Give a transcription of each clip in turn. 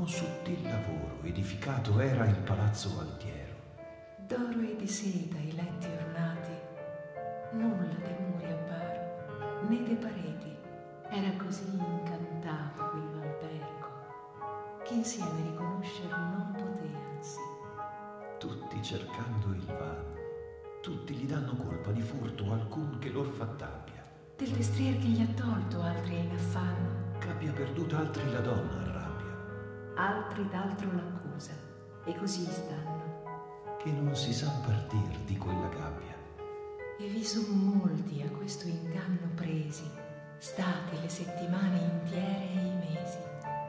sottil lavoro edificato era il palazzo altiero. D'oro e di seta i letti ornati, nulla dei muri apparo, né dei pareti. Era così incantato quell'albergo che insieme riconoscer non poteansi. Tutti cercando il vano, tutti gli danno colpa di furto alcun che lor fattabbia. Del destrier che gli ha tolto altri è in affanno, Ch'abbia perduta altri la donna a rabbia, altri d'altro l'accusa, e così stanno. che non si sa partir di quella gabbia. E vi son molti a questo inganno presi, stati le settimane intiere e i mesi.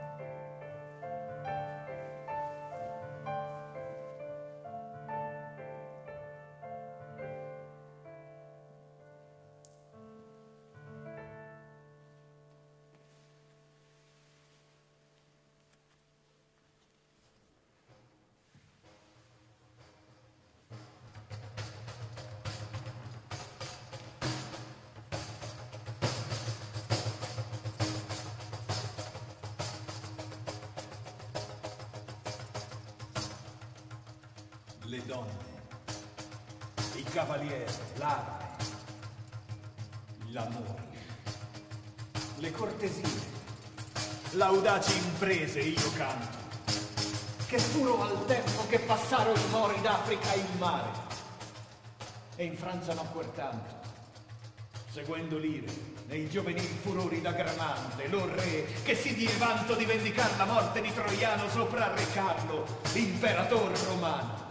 Le donne, i cavalieri, l'arte, l'amore, le cortesie, l'audaci imprese io canto, che furo al tempo che passaro i mori d'Africa il mare, e in Francia nacquer tanto, seguendo l'ire nei giovanili furori da Gramante, lo re che si die vanto di vendicar la morte di Troiano sopra Re Carlo, imperator romano.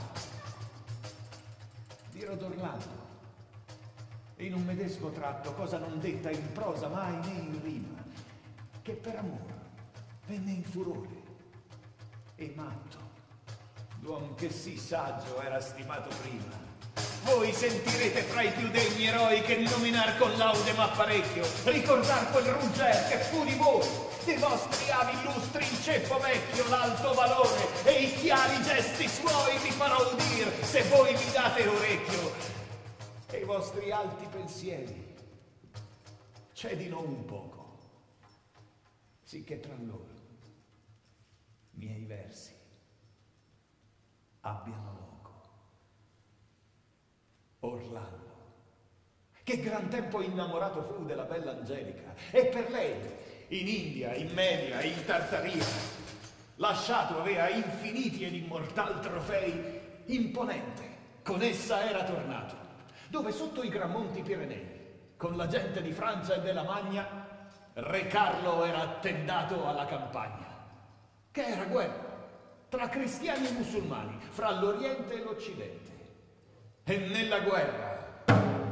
Dirò d'Orlando, e in un medesimo tratto, cosa non detta in prosa mai né in rima, che per amor venne in furore e matto, l'uom che sì saggio era stimato prima. Voi sentirete fra i più degni eroi che nominar con laude ma parecchio, ricordar quel Rugger che fu di voi, dei vostri avi illustri il ceppo vecchio, l'alto valore e i chiari gesti suoi vi farò udir se voi mi date orecchio, e i vostri alti pensieri cedino un poco, sicché tra loro miei versi abbiano loco. Orlando, che gran tempo innamorato fu della bella Angelica, e per lei in India, in Media, in Tartaria lasciato avea infiniti ed immortal trofei, imponente con essa era tornato, dove sotto i gran monti Pirenei con la gente di Francia e della Magna Re Carlo era attendato alla campagna, che era guerra tra cristiani e musulmani, fra l'Oriente e l'Occidente. E nella guerra,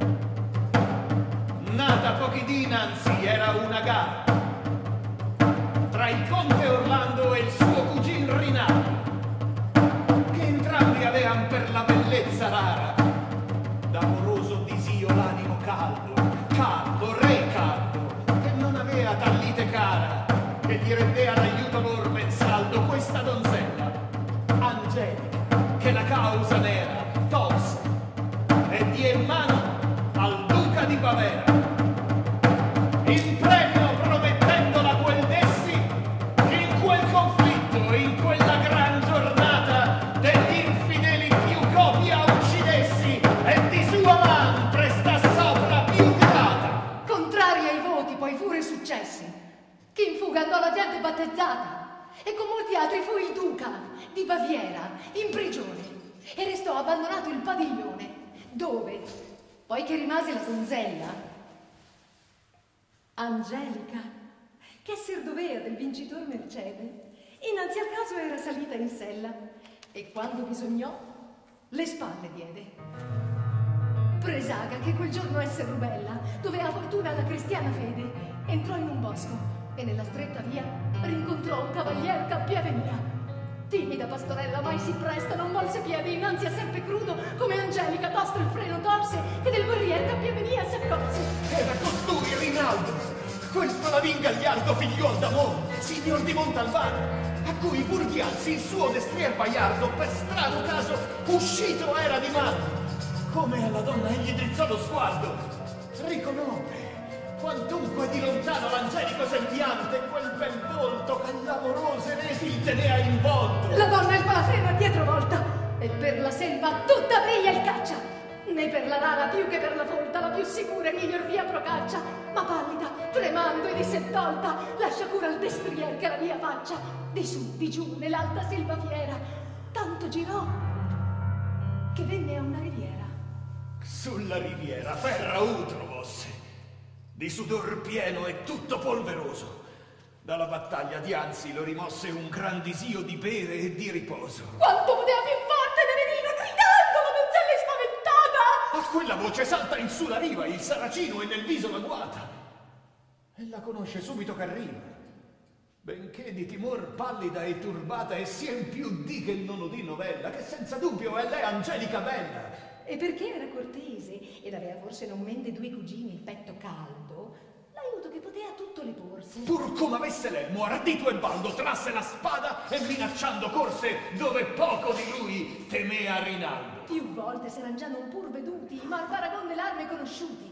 nata pochi dinanzi, era una gara tra il conte Orlando e il suo cugin Rinaldo, che entrambi avean per la bellezza rara d'amoroso disio l'animo caldo, Carlo, re Carlo, che non avea tal lite cara, che gli rendea l'aiuto lor ben saldo questa donzella, Angelica, che la causa n'era tolse e die in mano al duca di Bavera, in premio promettendola quel dessi che in quel conflitto e in quella gran giornata degli infideli più copia uccidessi e di sua man presta sopra più grata. Contrari ai voti poi furono successi, che in fuga andò la gente battezzata, e con molti altri fu il duca di Baviera in prigione, e restò abbandonato il padiglione, dove, poi che rimase la donzella, Angelica, che esser dovea del vincitor Mercede, innanzi al caso era salita in sella, e quando bisognò, le spalle diede. Presaga che quel giorno esser rubella, dove ha fortuna la cristiana fede, entrò in un bosco, e nella stretta via rincontrò un cavalier che venia. Timida pastorella mai si presta, non volse piedi innanzi a serpe crudo, come Angelica tosto il freno torse, e del guerrier che venia s'accorse. Era costui Rinaldo, quel paladin gagliardo figliuol d'amor, signor di Montalbano, a cui pur dianzi il suo destrier baiardo per strano caso uscito era di mano. Come alla donna egli drizzò lo sguardo, riconobbe Quantunque di lontano l'angelico sembiante, quel bel volto che l'amorose reti tenea involto. La donna il palafreno è dietro volta, e per la selva tutta briglia il caccia. Né per la rana più che per la folta, la più sicura e miglior via procaccia. Ma pallida, tremando e di sé tolta, lascia cura al destrier che la via faccia. Di su, di giù, nell'alta selva fiera, tanto girò che venne a una riviera. Sulla riviera ferra utrovos, di sudor pieno e tutto polveroso. Dalla battaglia dianzi lo rimosse un gran disio di bere e di riposo. Quanto poteva più forte ne veniva, gridando la donzella spaventata. A quella voce salta in su la riva il saracino e nel viso la guata. E la conosce subito che arriva. Benché di timor pallida e turbata, e sien più di che non udì novella, che senza dubbio è lei angelica bella. E perché era cortese ed aveva forse non mende due cugini il petto caldo, l'aiuto che potea tutto le porse. Pur come avesse l'elmo, ardito e baldo, trasse la spada e minacciando corse dove poco di lui temea Rinaldo. Più volte s'eran già non pur veduti, ma al paragon dell'arme conosciuti.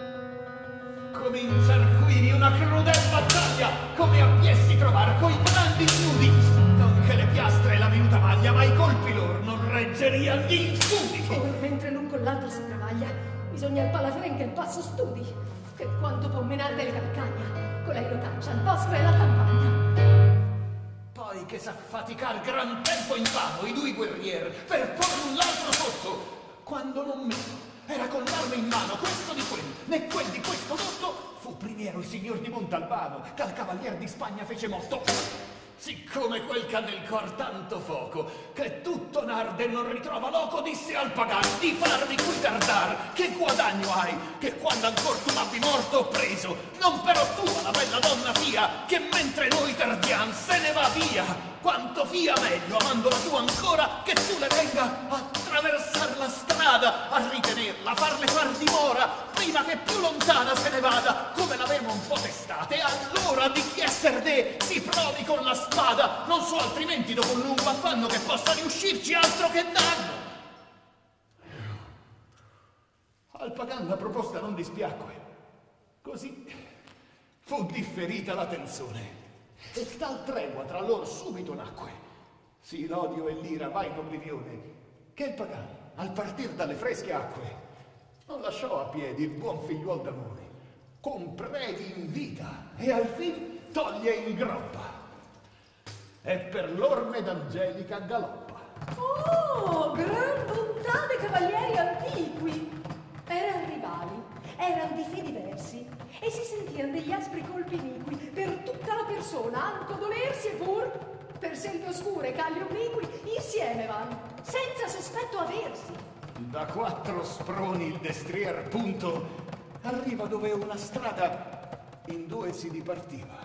Cominciar qui una crudel battaglia, come a piessi trovar coi grandi nudi, non che le piastre e la minuta maglia, ma i colpi lor non reggerian gli infudi. Or mentre l'un con l'altro si travaglia, bisogna il palafren che il passo studi, che quanto può menar del calcagna, colei lo caccia al bosco e alla campagna. Poi che s'affaticar gran tempo in vano i due guerrier per porre un l'altro sotto, quando non meno era con l'arme in mano, questo di quel, né quel di questo dotto, fu primiero il signor di Montalbano, che al cavalier di Spagna fece motto. Siccome quel c'ha nel cor tanto foco, che tutto n'arde e non ritrova loco, disse al pagan di farmi qui tardar, che guadagno hai, che quando ancor tu m'abbi morto preso, non però tua la bella donna fia, che mentre noi tardiam se ne va via. Quanto fia meglio, amandola tu ancora, che tu le venga a attraversar la strada, a ritenerla, a farle far dimora, prima che più lontana se ne vada, come l'avemo un po' testate, allora di chi esser de si provi con la spada, non so altrimenti dopo un lungo affanno che possa riuscirci altro che danno. Al pagan la proposta non dispiacque, così fu differita la tensione. E tal tregua tra loro subito nacque. Sì, l'odio e l'ira va in oblivione, che il pagan, al partir dalle fresche acque, non lasciò a piedi il buon figliuol d'amore, con preghi in vita e al fin toglie in groppa. E per l'orme d'angelica galoppa. Oh, gran bontà dei cavalieri antiqui! Eran rivali, eran di fedi diversi, e si sentian degli aspri colpi iniqui per tutta la persona, anco dolersi e pur per selve oscure, calli obliqui, insieme van, senza sospetto aversi. Da 4 sproni il destrier punto arriva dove una strada in 2 si dipartiva.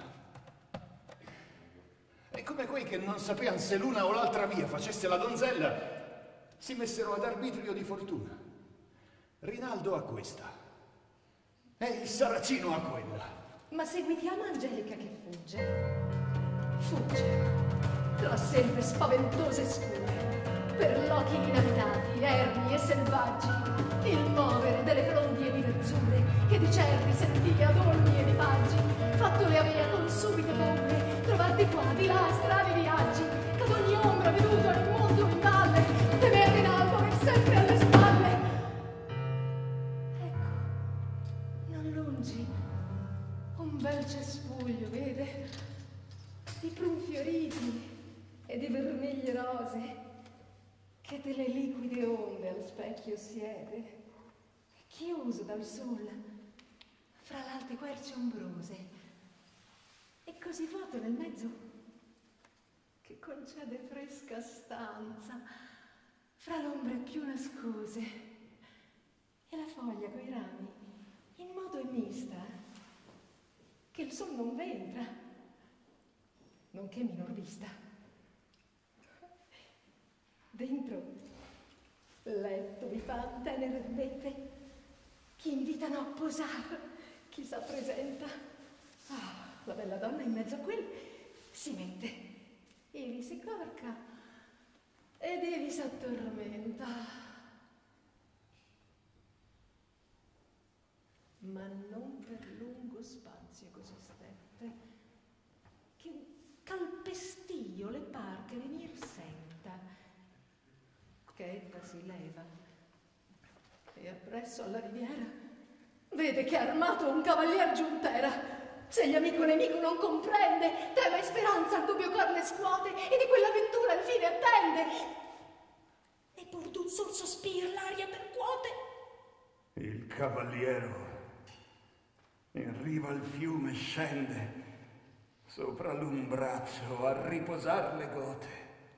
E come quei che non sapean se l'una o l'altra via facesse la donzella, si messero ad arbitrio di fortuna. Rinaldo a questa e il saracino a quella. Ma seguitiamo Angelica che fugge. Fugge tra selve spaventose e scure, per lochi inabitati, ermi e selvaggi, il muovere delle frondie di verzure, che di cerri sentia ad olmi e di paggi, fatto le avea con subite bombe, trovar di qua, di là, strani viaggi, che ad ogni ombra veduto nel mondo in valle, temea Rinaldo e sempre alle spalle. Ecco, non lungi, un bel cespuglio, vede, di prun fioriti e di vermiglie rose, che delle liquide onde al specchio siede, chiuso dal sol, fra l'alte querce ombrose, e così vuoto nel mezzo, che concede fresca stanza, fra l'ombre più nascose, e la foglia coi rami, in modo è mista, che il sol non v'entra, nonché minor vista. Dentro letto vi fan tenere erbette, chi invitano a posar, chi s'appresenta. Ah, la bella donna in mezzo a quel si mette, ivi si corca ed ivi s'addormenta. Ma non per lungo spazio così stette, che un calpestio le par che venir senta. Chetta si leva e appresso alla riviera vede che è armato un cavalier giuntera. Se gli amico nemico non comprende, trema e speranza al dubbio cor le scuote e di quell'avventura il fine attende. E pur d'un sol sospir l'aria percuote. Il cavaliero in riva al fiume scende sopra l'umbraccio a riposar le gote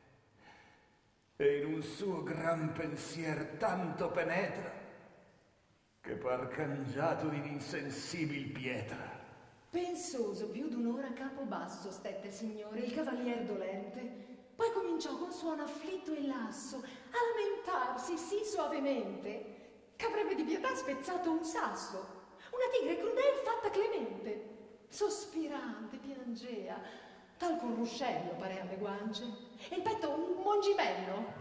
e in un suo gran pensier tanto penetra che par cangiato di insensibil pietra. Pensoso più d'un'ora a capo basso stette, signore, il cavalier dolente. Poi cominciò con suono afflitto e lasso a lamentarsi sì soavemente ch'avrebbe di pietà spezzato un sasso. Una tigre crudel fatta clemente, sospirante piangea, tal con ruscello parea alle guance, e il petto un mongimello.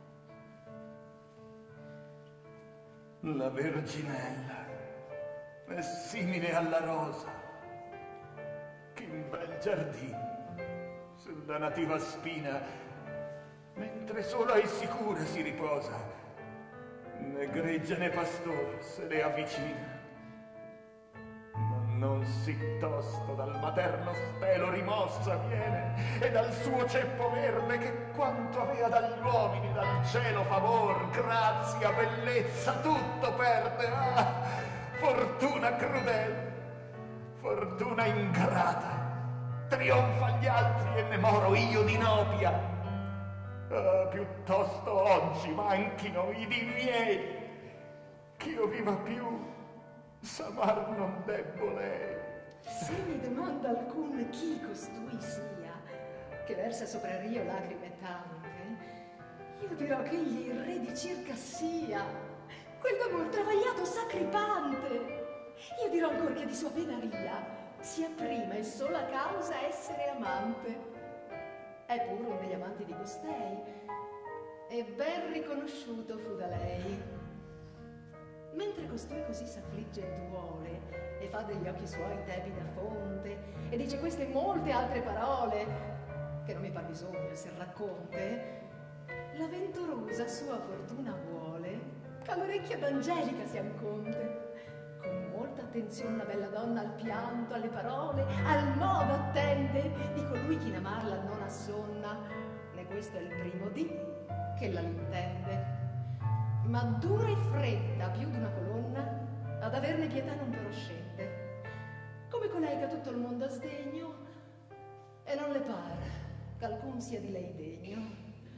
La Verginella è simile alla rosa che in bel giardino sulla nativa spina, mentre sola e sicura si riposa, né gregge né pastor se le avvicina. Ma non si tosto dal materno stelo rimossa viene, e dal suo ceppo verde che quanto avea dagli uomini, dal cielo favor, grazia, bellezza, tutto perde. Ah, fortuna crudele, fortuna ingrata, trionfa agli altri e ne moro io di nobia. Ah, piuttosto oggi manchino i di miei, ch'io viva più, s'amar non debbo lei. Se mi domanda alcun chi costui sia, che versa sopra il rio lacrime tante, io dirò che egli il re di Circassia, quel d'amor travagliato sacripante. Io dirò ancor che di sua penaria sia prima e sola causa essere amante. È pur un degli amanti di costei, e ben riconosciuto fu da lei. Mentre costui così s'affligge e duole, e fa degli occhi suoi tepida fonte, e dice queste molte altre parole, che non mi par bisogno se racconte, la venturosa sua fortuna vuole ch'all'orecchia d'Angelica sia un conte. Con molta attenzione la bella donna al pianto, alle parole, al modo attende di colui che in amarla non assonna, né questo è il primo dì che la l'intende. Ma dura e fredda più d'una colonna, ad averne pietà non però scende, come colei che a tutto il mondo ha sdegno, e non le par ch'alcun sia di lei degno.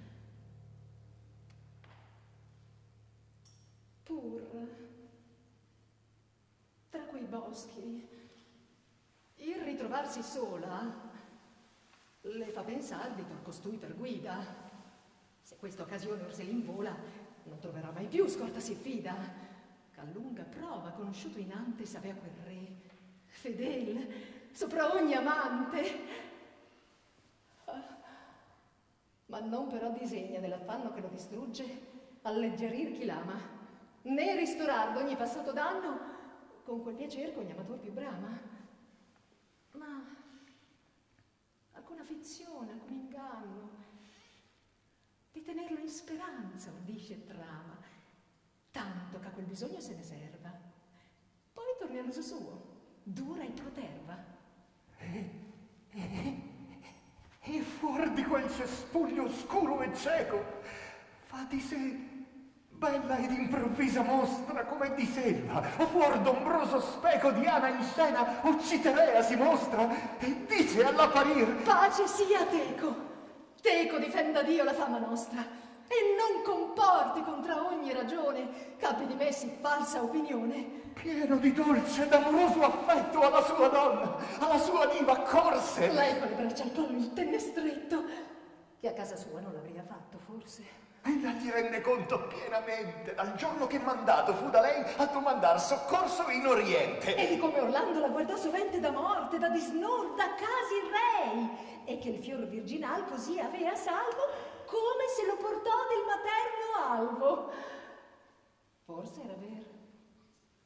Pur tra quei boschi il ritrovarsi sola le fa pensar di tor costui per guida. Se questa occasione or se l'invola, non troverà mai più scorta si fida, ch'a lunga prova conosciuto inante s'avea quel re fedel sopra ogni amante. Ma non però disegna nell'affanno che lo distrugge alleggerir chi l'ama, né ristorar d'ogni passato danno con quel piacer che ogni amator più brama. Ma alcuna fizione, alcun inganno di tenerlo in speranza ordisce e trama, tanto che a quel bisogno se ne serva. Poi torni all'uso suo, dura e proterva. E fuor di quel cespuglio oscuro e cieco fa di sé bella ed improvvisa mostra come di selva, o fuor d'ombroso speco Diana in scena o Citerea si mostra e dice all'apparir: pace sia Teco, Teco difenda Dio la fama nostra, e non comporti contra ogni ragione capi di me sì falsa opinione. Pieno di dolce ed amoroso affetto alla sua donna, alla sua diva corse. Lei con le braccia al collo il tenne stretto, che a casa sua non l'avria fatto forse. Ella gli rende conto pienamente dal giorno che mandato fu da lei a domandar soccorso in Oriente. E di come Orlando la guardò sovente da morte, da disnur, da casi rei, e che il fior virginal così avea salvo come se lo portò del materno alvo. Forse era vero,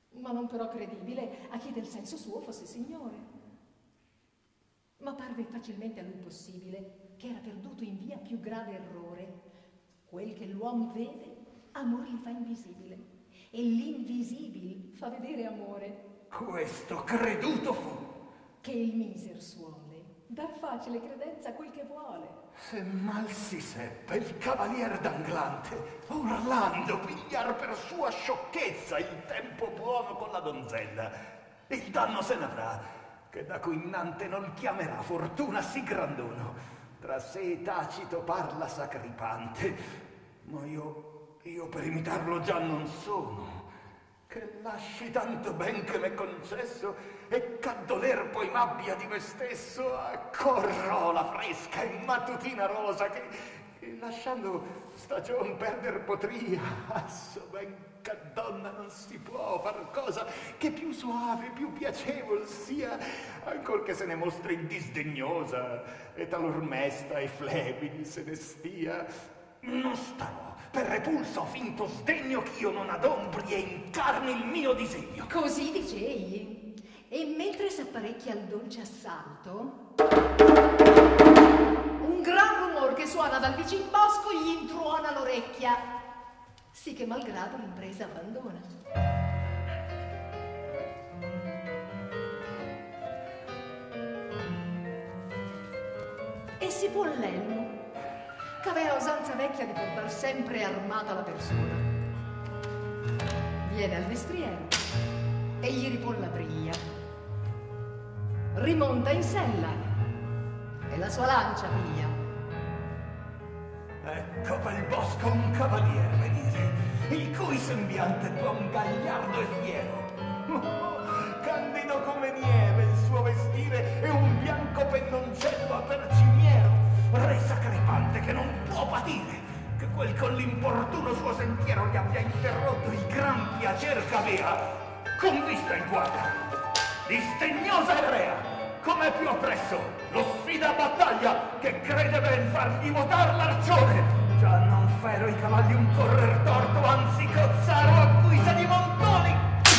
ma non però credibile a chi del senso suo fosse signore. Ma parve facilmente a lui possibile che era perduto in via più grave errore. Quel che l'uom vede, amor gli fa invisibile, e l'invisibile fa vedere amore. Questo creduto fu. Che il miser suole dà facile credenza a quel che vuole. Se mal si seppe il cavalier d'Anglante, Orlando, pigliar per sua sciocchezza il tempo buono con la donzella, il danno se n'avrà, che da cui innante non chiamerà fortuna sì grandono. Tra sé tacito parla Sacripante, ma io per imitarlo già non sono, che lasci tanto ben che m'è concesso, e ch'a doler poi m'abbia di me stesso, accorrò la fresca e mattutina rosa, che lasciando stagion perder potria, so ben che a donna non si può far cosa che più soave, più piacevol sia, ancor che se ne mostri disdegnosa, e talor mesta e flebil se ne stia. Non starò per repulso finto sdegno ch'io non adombri e incarni il mio disegno. Così dicei, e mentre s'apparecchia al dolce assalto, un gran rumor che suona dal vicin bosco gli intruona l'orecchia, sì che malgrado l'impresa abbandona. E si può l'elmo, ch'avea usanza vecchia di portar sempre armata la persona. Viene al destriero e gli ripon la briglia, rimonta in sella e la sua lancia piglia. Ecco pel bosco un cavalier venire, il cui sembiante d'uom gagliardo e fiero, candido come nieve il suo vestire, e un bianco pennoncello a percimiero, re Sacripante che non può patire che quel con l'importuno suo sentiero gli abbia interrotto il gran piacer ch'avea, con vista in guarda, disdegnosa e rea, come più appresso lo sfida a battaglia, che crede ben fargli votar l'arcione. Già non fero i cavalli un correr torto, anzi cozzaro a guisa di montoni.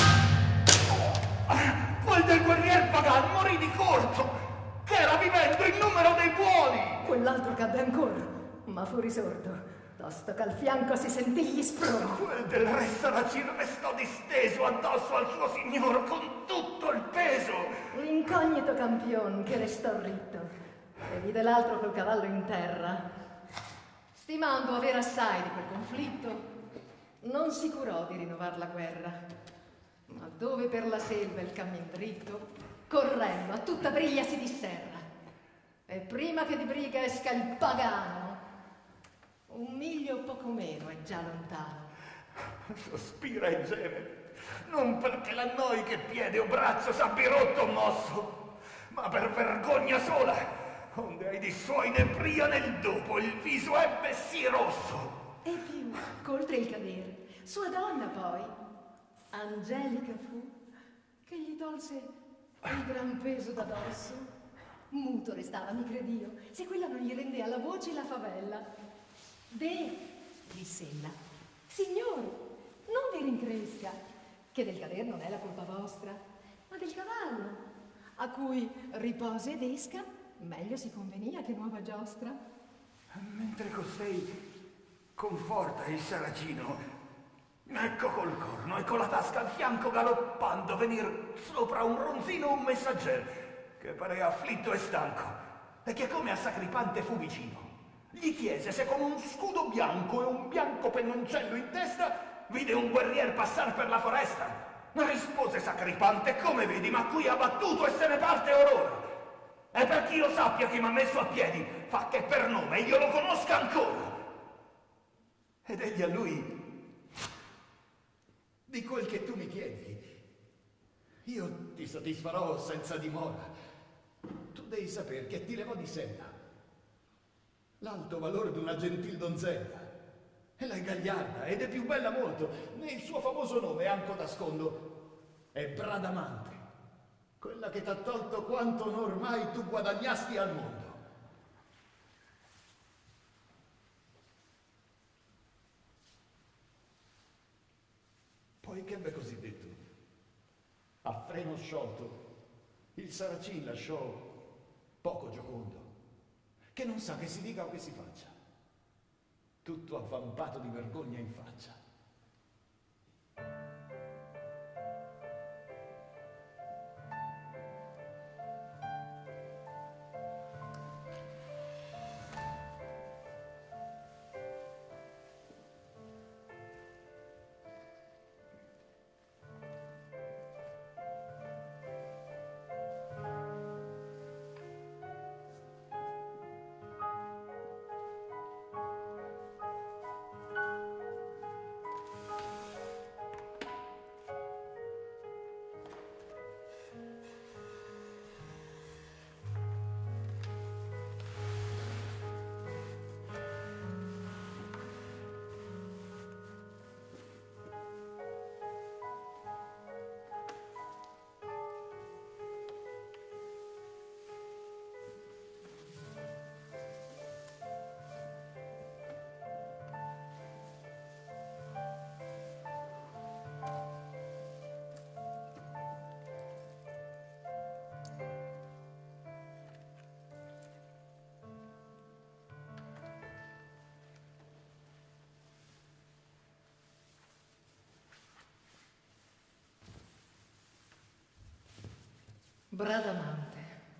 Quel del guerrier Pagan morì di corto, che era vivendo il numero dei buoni. Quell'altro cadde ancora, ma fu risorto, tosto che al fianco si sentì gli sproni. Quel del re Saracino restò disteso addosso al suo signor con tutto il peso. L'incognito campion che restò ritto e vide l'altro col cavallo in terra, stimando aver assai di quel conflitto, non si curò di rinnovar la guerra, ma dove per la selva il cammin dritto, correndo a tutta briglia si disserra, e prima che di briga esca il pagano, un miglio o poco meno è già lontano. Sospira e geme, non perché l'annoi che piede o braccio s'abbi rotto o mosso, ma per vergogna sola, onde ai di suoi né pria nel dopo il viso ebbe sì rosso. E più, c'oltre il cadere, sua donna poi, Angelica fu, che gli tolse il gran peso da dosso. Muto restava, mi cred'io, se quella non gli rendea la voce la favella. De, diss'ella, signori, non vi rincresca, che del cader non è la colpa vostra, ma del cavallo, a cui riposa ed esca meglio si convenia che nuova giostra. Mentre costei conforta il Saracino, ecco col corno e con la tasca al fianco galoppando venir sopra un ronzino un messagger che parea afflitto e stanco, e che come a Sacripante fu vicino gli chiese se con un scudo bianco e un bianco pennoncello in testa vide un guerrier passar per la foresta. Rispose Sacripante: come vedi, ma qui ha battuto e se ne parte or ora. E perché io sappia chi m'ha messo a piedi, fa che per nome io lo conosca ancora. Ed egli a lui: di quel che tu mi chiedi, io ti soddisfarò senza dimora. Tu devi saper che ti levò di sella l'alto valore d'una gentil donzella. Ella è gagliarda ed è più bella molto, né il suo famoso nome anco nascondo è Bradamante, quella che t'ha tolto quanto ormai tu guadagnasti al mondo. Poi che ebbe così detto, non sciolto, il Saracin lasciò poco giocondo, che non sa che si dica o che si faccia, tutto avvampato di vergogna in faccia. Bradamante,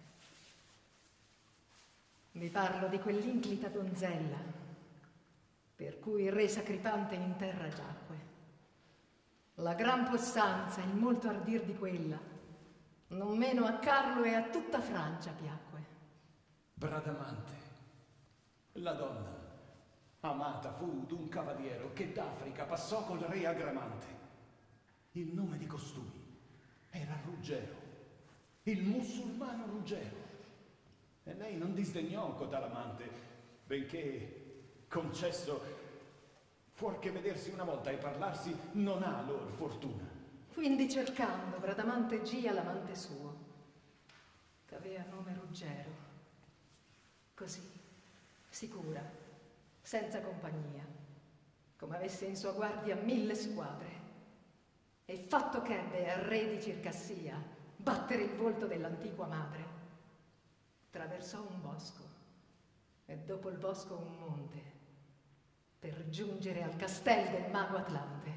vi parlo di quell'inclita donzella per cui il re Sacripante in terra giacque. La gran possanza e il molto ardir di quella non meno a Carlo e a tutta Francia piacque. Bradamante, la donna amata fu d'un cavaliero che d'Africa passò col re Agramante. Il nome di costui era Ruggero, il musulmano Ruggero, e lei non disdegnò cotal amante, benché concesso, fuor che vedersi una volta e parlarsi non ha lor fortuna. Quindi cercando Bradamante gia l'amante suo, che aveva nome Ruggero, così, sicura, senza compagnia, come avesse in sua guardia 1000 squadre, e fatto che ebbe al re di Circassia battere il volto dell'antiqua madre, attraversò un bosco e dopo il bosco un monte per giungere al castel del mago Atlante.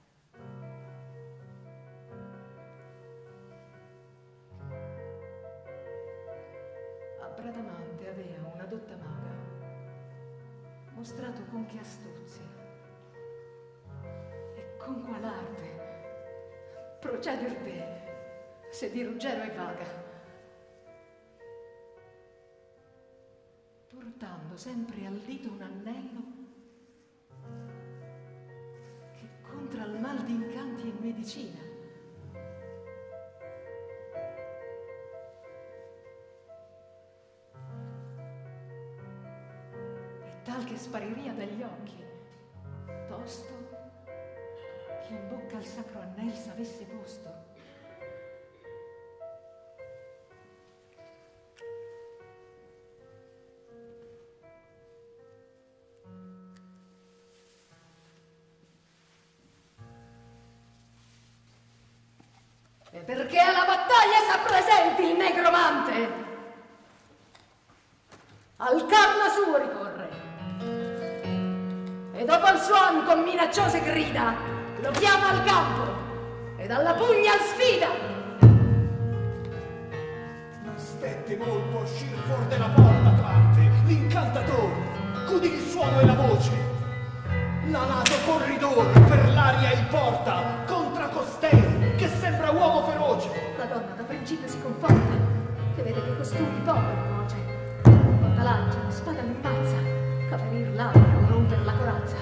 A Bradamante aveva una dotta maga mostrato con che astuzia e con qual arte proceder deve se di Ruggero è vaga, portando sempre al dito un anello che contra il mal d'incanti è medicina. E tal che spariria dagli occhi, tosto che in bocca al sacro anel s'avesse posto. E perché alla battaglia s'appresenti il negromante, al carno suo ricorre, e dopo il suon con minacciose grida lo chiama al campo e dalla pugna al sfida. Non stette molto a uscir fuor della porta Atlante, l'incantatore, cudì il suono e la voce, l'alato corridor per l'aria il porta contra costei che sembra uomo feroce. La donna da principio si conforta, che vede che costui povero nuoce. Porta lancia, la spada l'immazza, a ferir labbra o romper la corazza.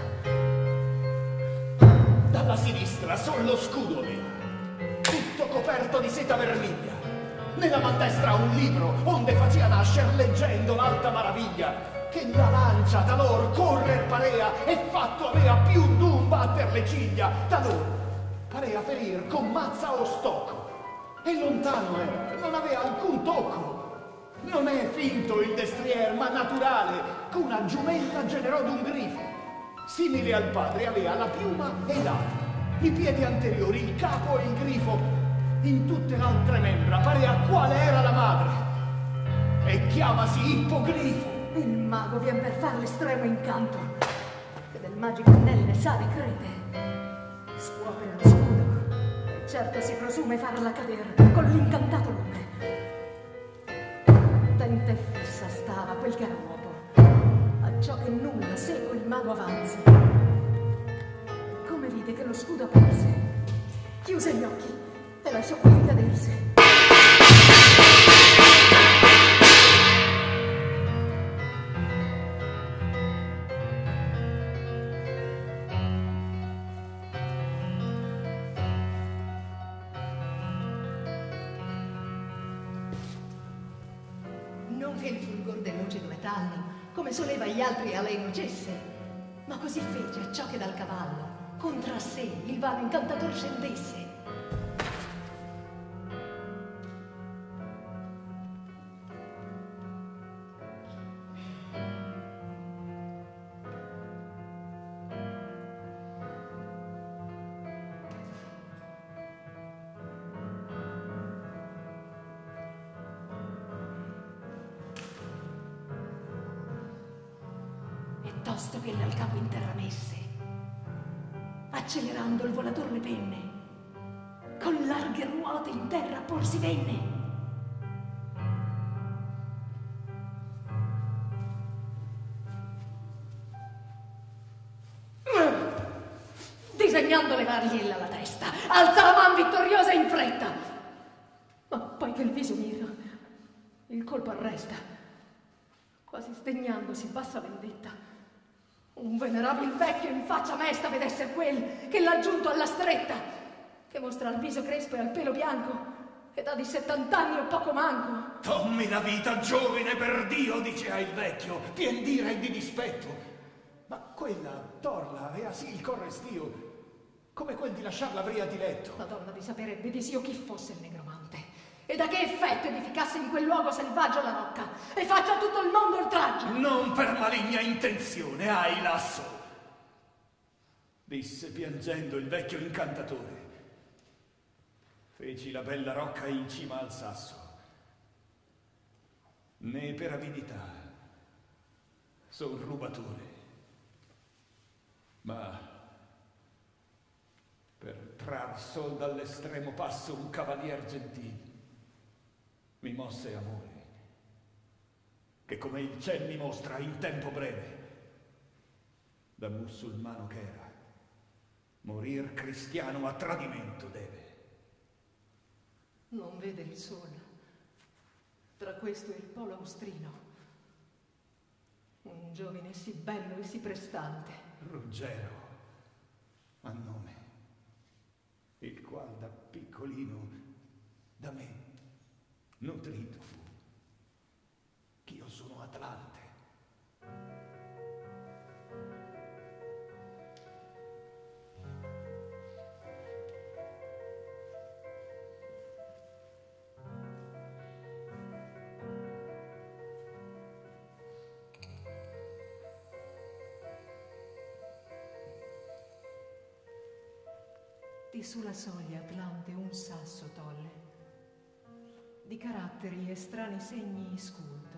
Dalla sinistra sol lo scudo aveva, tutto coperto di seta vermiglia. Nella man destra un libro, onde facea nascer leggendo l'alta maraviglia, che la lancia talor correr parea e fatto avea più d'un batter le ciglia. Talor parea ferir con mazza o stocco, e lontano era, non avea alcun tocco. Non è finto il destrier, ma naturale, c'una giumenta generò d'un grifo. Simile al padre avea la piuma e l'ala, i piedi anteriori, il capo e il grifo, in tutte le altre membra parea quale era la madre, e chiamasi Ippogrifo. Il mago vien per far l'estremo incanto, che del magico anelle sa e crede. Scuope lo scudo, e certo si presume farla cadere con l'incantato lume. Tente fissa stava quel che era uopo, a ciò che nulla seco il mago avanzi. Come vide che lo scudo apparse, chiuse gli occhi e lasciò quasi cadersi. Non che il fulgor del lucido metallo, come soleva gli altri a lei nuocesse, ma così fece a ciò che dal cavallo contra sé il vago incantator scendesse. Tosto che al capo in terra messe, accelerando il volator le penne, con larghe ruote in terra porsi venne. Disegnando levargliela alla testa, alza la man vittoriosa in fretta. Ma poi che il viso mira, il colpo arresta, quasi sdegnandosi bassa vendetta. Un venerabil vecchio in faccia mesta vede esser quel che l'ha giunto alla stretta, che mostra il viso crespo e al pelo bianco, ed ha di 70 anni o poco manco. Tommi la vita, giovine, per Dio, dicea il vecchio, pien d'ira e di dispetto. Ma quella torla e sì il correstio, come quel di lasciarla vria di letto. La donna di sapere ebbe disio chi fosse il negromante, e da che effetto edificasse in quel luogo selvaggio la rocca, e faccia a tutto il mondo oltraggio. Non per maligna intenzione, hai lasso, disse piangendo il vecchio incantatore. Feci la bella rocca in cima al sasso, né per avidità son rubatore, ma per trar sol dall'estremo passo un cavalier gentil mi mosse amore, che come il ciel mi mostra in tempo breve, da musulmano che era, morir cristiano a tradimento deve. Non vede il sole, tra questo e il polo austrino, un giovine sì bello e sì prestante. Ruggero a nome, il qual da piccolino da me nutrito fu, ch'io sono Atlante. Di sulla soglia Atlante un sasso tolle, di caratteri e strani segni sculto.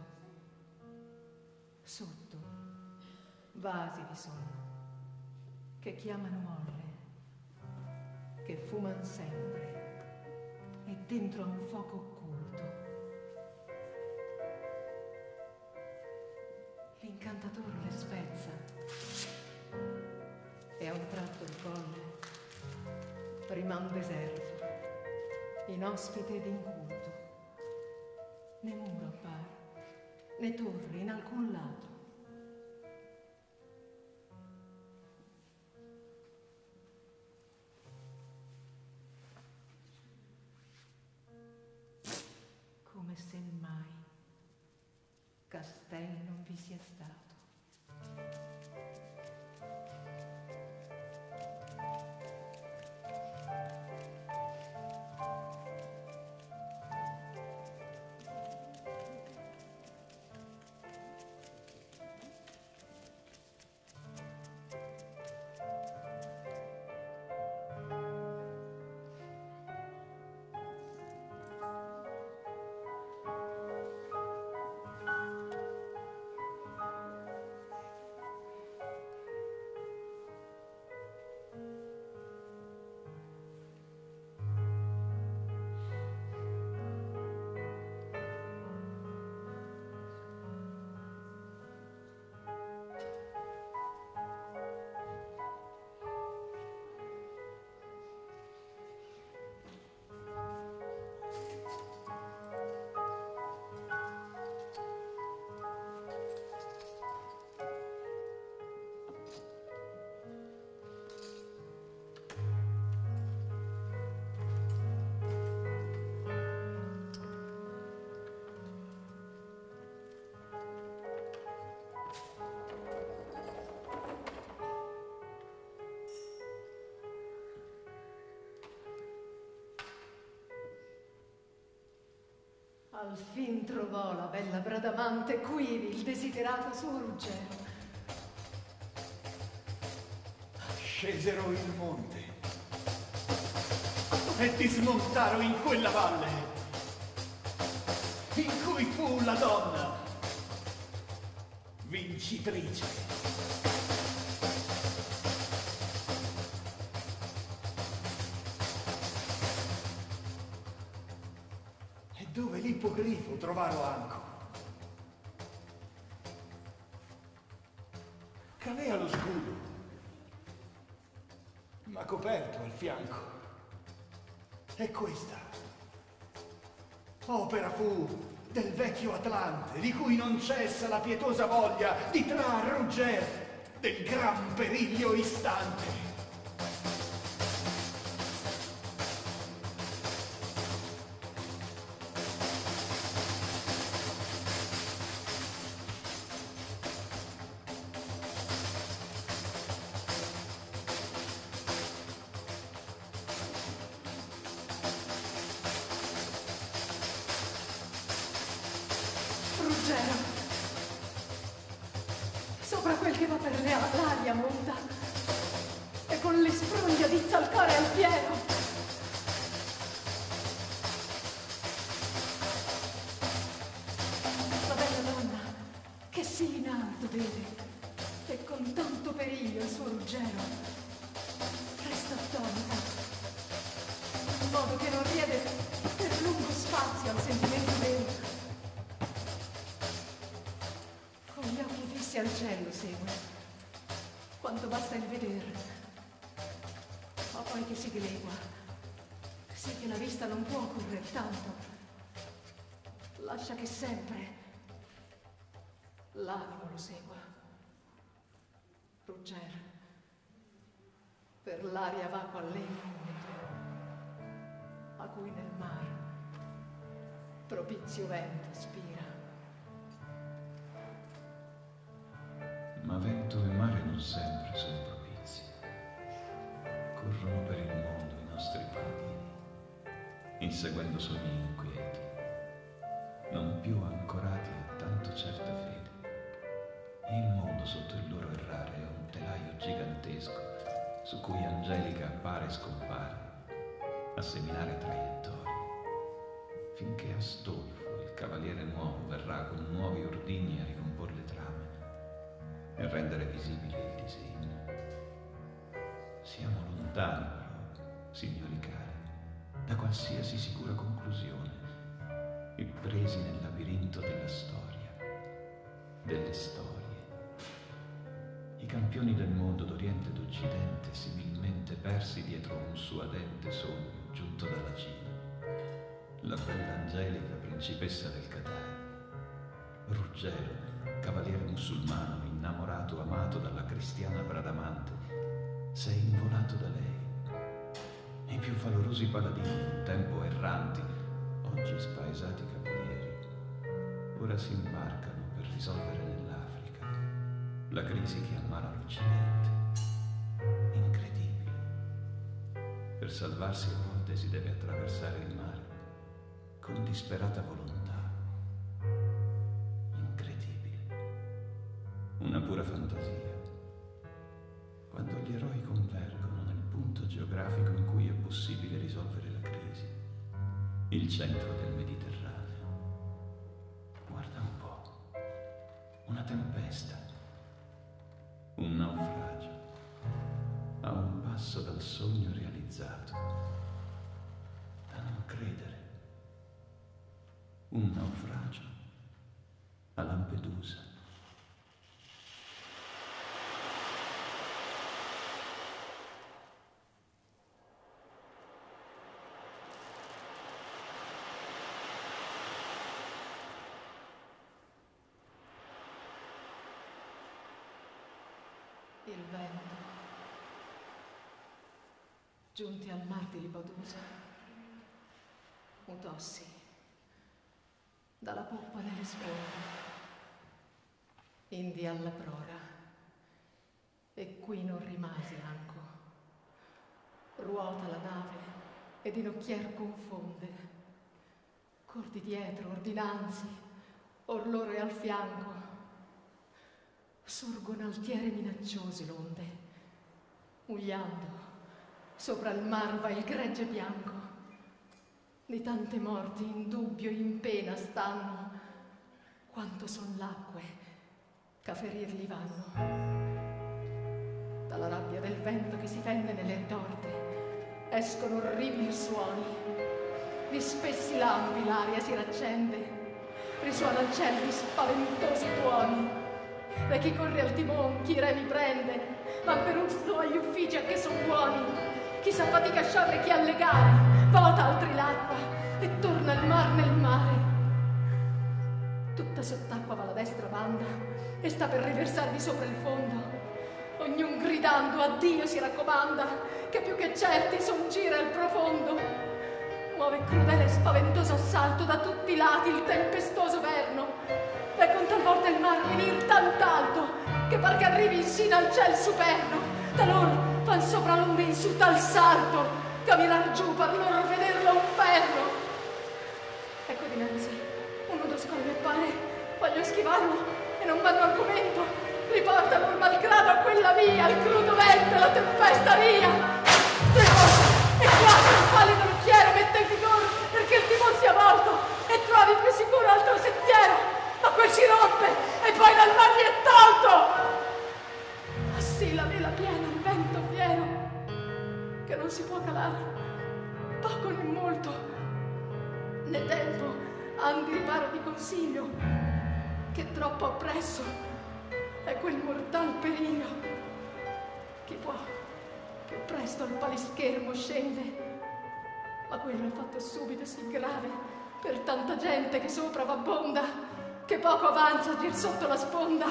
Sotto vasi vi sono, che chiamano molle, che fuman sempre, e dentro un fuoco occulto. L'incantatore le spezza, e a un tratto il colle riman deserto, inospite ed inculto. Né muro appare, né torre in alcun lato. Come se mai castello non vi sia stato. Al fin trovò la bella Bradamante quivi il desiderato suo Ruggero. Scesero il monte e dismontarono in quella valle in cui fu la donna vincitrice. Dove l'ippogrifo trovaro anco, che avea lo scudo, ma coperto al fianco. E questa opera fu del vecchio Atlante, di cui non cessa la pietosa voglia di trar Rugger del gran periglio istante. Ruggero, sopra quel che va per l'aria monta e con le spruglie dizza il cuore al pieno. La bella donna che sì in alto vede e con tanto periglio il suo Ruggero resta attonita, in modo che non riede per lungo spazio al sentimento vero. Con gli occhi fissi al cielo segue, quanto basta il vedere, ma poi che si dilegua, sì che la vista non può correr tanto, lascia che sempre l'animo lo segua. Rugger per l'aria va qual legno umido, a cui nel mar propizio vento spira. Ma vento e mare non sempre sono propizi. Corrono per il mondo i nostri paladini, inseguendo sogni inquieti, non più ancorati a tanto certa fede. E il mondo sotto il loro errare è un telaio gigantesco su cui Angelica appare e scompare a seminare traiettorie, finché Astolfo, il cavaliere nuovo, verrà con nuovi ordigni a ricomporre le trame e rendere visibile il disegno. Siamo lontani però, signori cari, da qualsiasi sicura conclusione, e presi nel labirinto della storia, delle storie. I campioni del mondo d'Oriente ed Occidente, similmente persi dietro un suadente sogno giunto dalla Cina. La bella Angelica, principessa del Catay, Ruggero, cavaliere musulmano, innamorato, amato dalla cristiana Bradamante, sei involato da lei. I più valorosi paladini, un tempo erranti, oggi spaesati cavalieri, ora si imbarcano per risolvere nell'Africa la crisi che ammala l'Occidente. Incredibile. Per salvarsi a volte si deve attraversare il mare con disperata volontà. Una pura fantasia. Quando gli eroi convergono nel punto geografico in cui è possibile risolvere la crisi, il centro del Mediterraneo. Guarda un po', una tempesta, un naufragio, a un passo dal sogno realizzato, da non credere. Un naufragio a Lampedusa. Il vento, giunti al mar di Libadusa, mutossi dalla poppa nelle sponde, indi alla prora, e qui non rimasi anco. Ruota la nave ed in occhier confonde, cor di dietro, or dinanzi, or loro e al fianco. Sorgono altiere minacciose l'onde, ugliando, sopra il mar va il gregge bianco. Di tante morti in dubbio, in pena stanno, quanto son l'acque che a ferirli vanno. Dalla rabbia del vento che si fende nelle ritorte escono orribili suoni, di spessi lampi l'aria si raccende, risuona al cielo di spaventosi tuoni. E chi corre al timon, chi re mi prende, ma per uso agli uffici a che son buoni. Chi s'affatica a sciorre, chi a legare, vota altri l'acqua e torna il mar nel mare. Tutta sott'acqua va la destra banda e sta per riversarvi sopra il fondo. Ognun gridando a Dio si raccomanda, che più che certi son gira il profondo. Muove crudele e spaventoso assalto da tutti i lati il tempestoso verno, e con talvolta il mar venir tant'alto che par che arrivi insino al ciel superno. Talor fan sopra l'onde in su tal salto che a mirar giù par loro vederlo un ferro. Ecco dinanzi un nudo scoglio e pare voglio schivarlo e non vanno argomento. Riporta lor malgrado a quella via il crudo vento e la tempesta via. Tre volte e quattro il pallido lucchiere mette in vigore perché il timon sia morto e trovi più sicuro altro sentiero, ma quel si rompe e poi dal mar gli è tolto. Ma sì la vela piena, il vento fiero che non si può calare, poco né molto, né tempo andi riparo di consiglio, che troppo appresso è quel mortal periglio. Chi può più presto al palischermo scende, ma quello è fatto subito sì grave per tanta gente che sopra v'abbonda, che poco avanza gir sotto la sponda.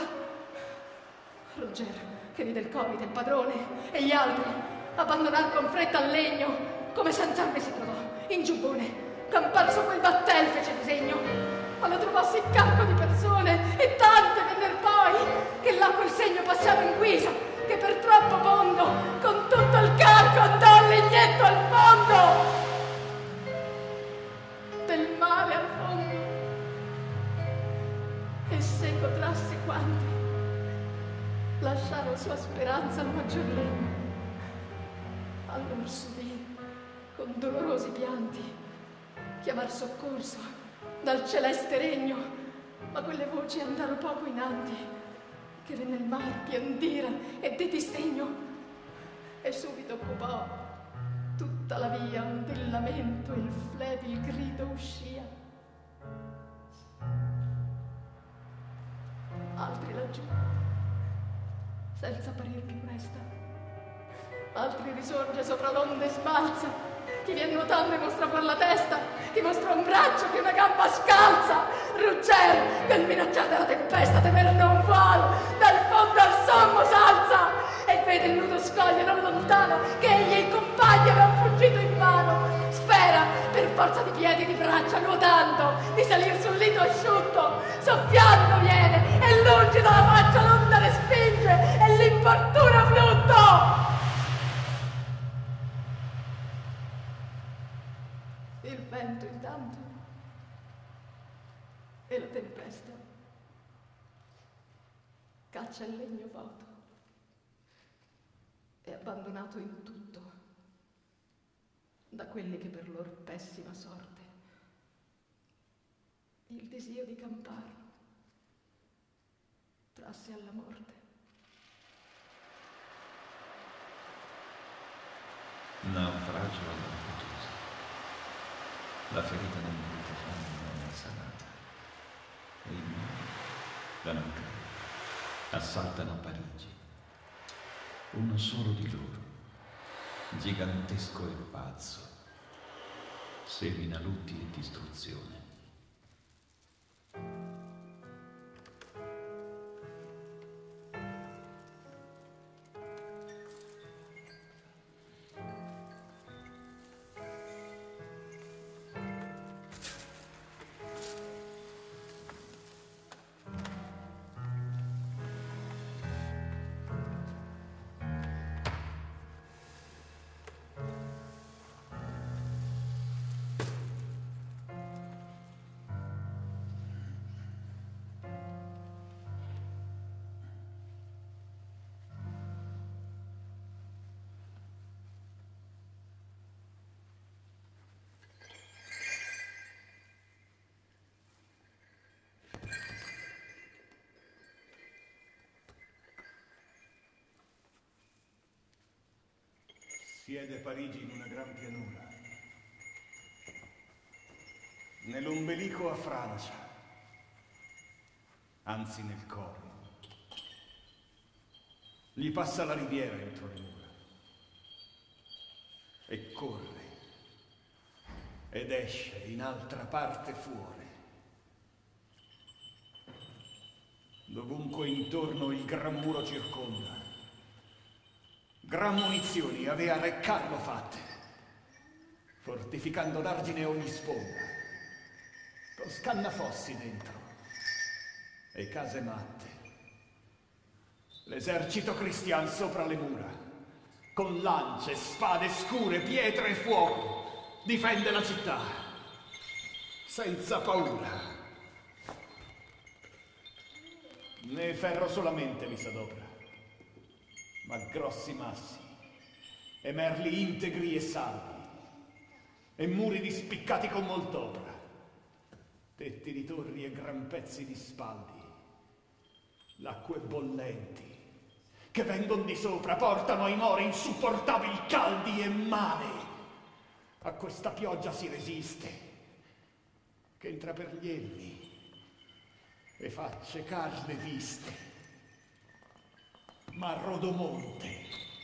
Roger, che vide il Covid, il padrone e gli altri abbandonar con fretta al legno, come senza armi si trovò in giubbone, campar su quel battel fece disegno, ma lo trovassi carico di persone e tante venner poi che là quel segno passava in guisa, che per troppo mondo con tutto il carico andò al legnetto al fondo del mare al fondo, e seco trasse quanti lasciarono sua speranza al maggior legno. Allora s'udì con dolorosi pianti chiamar soccorso dal celeste regno, ma quelle voci andarono poco innanti, che venne il mar piandira e di disdegno, e subito occupò tutta la via onde il lamento e il flebil grido uscia. Altri laggiù, senza apparir più resta, altri risorge sopra l'onde e sbalza. Chi vien nuotando e mostra fuor la testa, chi mostra un braccio, chi una gamba scalza. Ruggiero, che il minacciar della tempesta temer non vuol, dal fondo al sommo s'alza e vede il nudo scoglio non lontano che egli e i compagni avevano fuggito in mano. Spera, per forza di piedi e di braccia, nuotando, di salir sul lido asciutto. Soffiando viene e lungi dalla faccia l'onda le spinge e l'importuna flutto. Il vento intanto e la tempesta caccia il legno vuoto e abbandonato in tutto da quelli che per lor pessima sorte il desio di campar trasse alla morte. Naufragio a Lampedusa. La ferita del Mediterraneo non è sanata e i mari, da non credere, assaltano Parigi. Uno solo di loro, gigantesco e pazzo, semina lutti e distruzione. Siede Parigi in una gran pianura. Nell'ombelico a Francia, anzi nel corno. Gli passa la riviera entro le mura e corre ed esce in altra parte fuori. Dovunque intorno il gran muro circonda. Gran munizioni avea Re Carlo fatte, fortificando d'argine ogni sponda, con scannafossi dentro e case matte. L'esercito cristian sopra le mura, con lance, spade scure, pietre e fuoco, difende la città, senza paura. Né ferro solamente vi s'adopra, ma grossi massi, e merli integri e saldi, e muri dispiccati con molt'opra, tetti di torri e gran pezzi di spaldi, l'acque bollenti, che vengon di sopra, portano ai mori insupportabili caldi e male. A questa pioggia si resiste, che entra per gli elmi e fa ciecar le viste. Ma Rodomonte,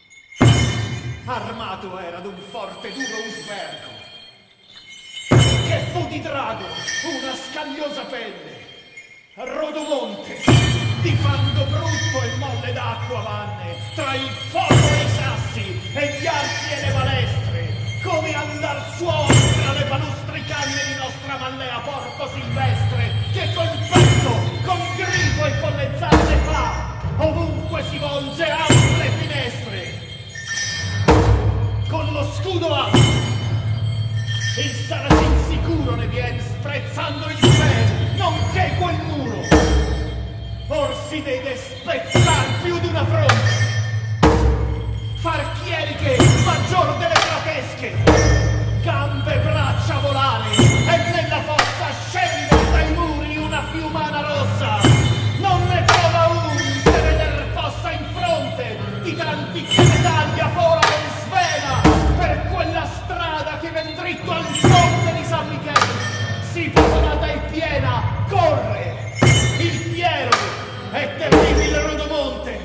armato era d'un forte duro usbergo, che fu di drago una scagliosa pelle. Rodomonte, di fango brutto e molle d'acqua vanne, tra il fuoco e i sassi, e gli archi e le balestre, come andar suono tra le palustri canne di nostra mallea porco silvestre, che col petto, con grido e con le zanne fa, ovunque si volge ampie finestre. Con lo scudo alto, il saracen sicuro ne vien sprezzando il cielo, nonché quel muro. Or si vede spezzar più d'una fronte, far chieriche maggior delle platesche, gambe e braccia volare, e nella fossa scende dai muri una fiumana rossa. Non ne trova un che veder possa in fronte di tanti che ne taglia fora e svela per quella strada che ven dritto al ponte di San Michele. Si popolata e piena, corre il fiero e terribile Rodomonte,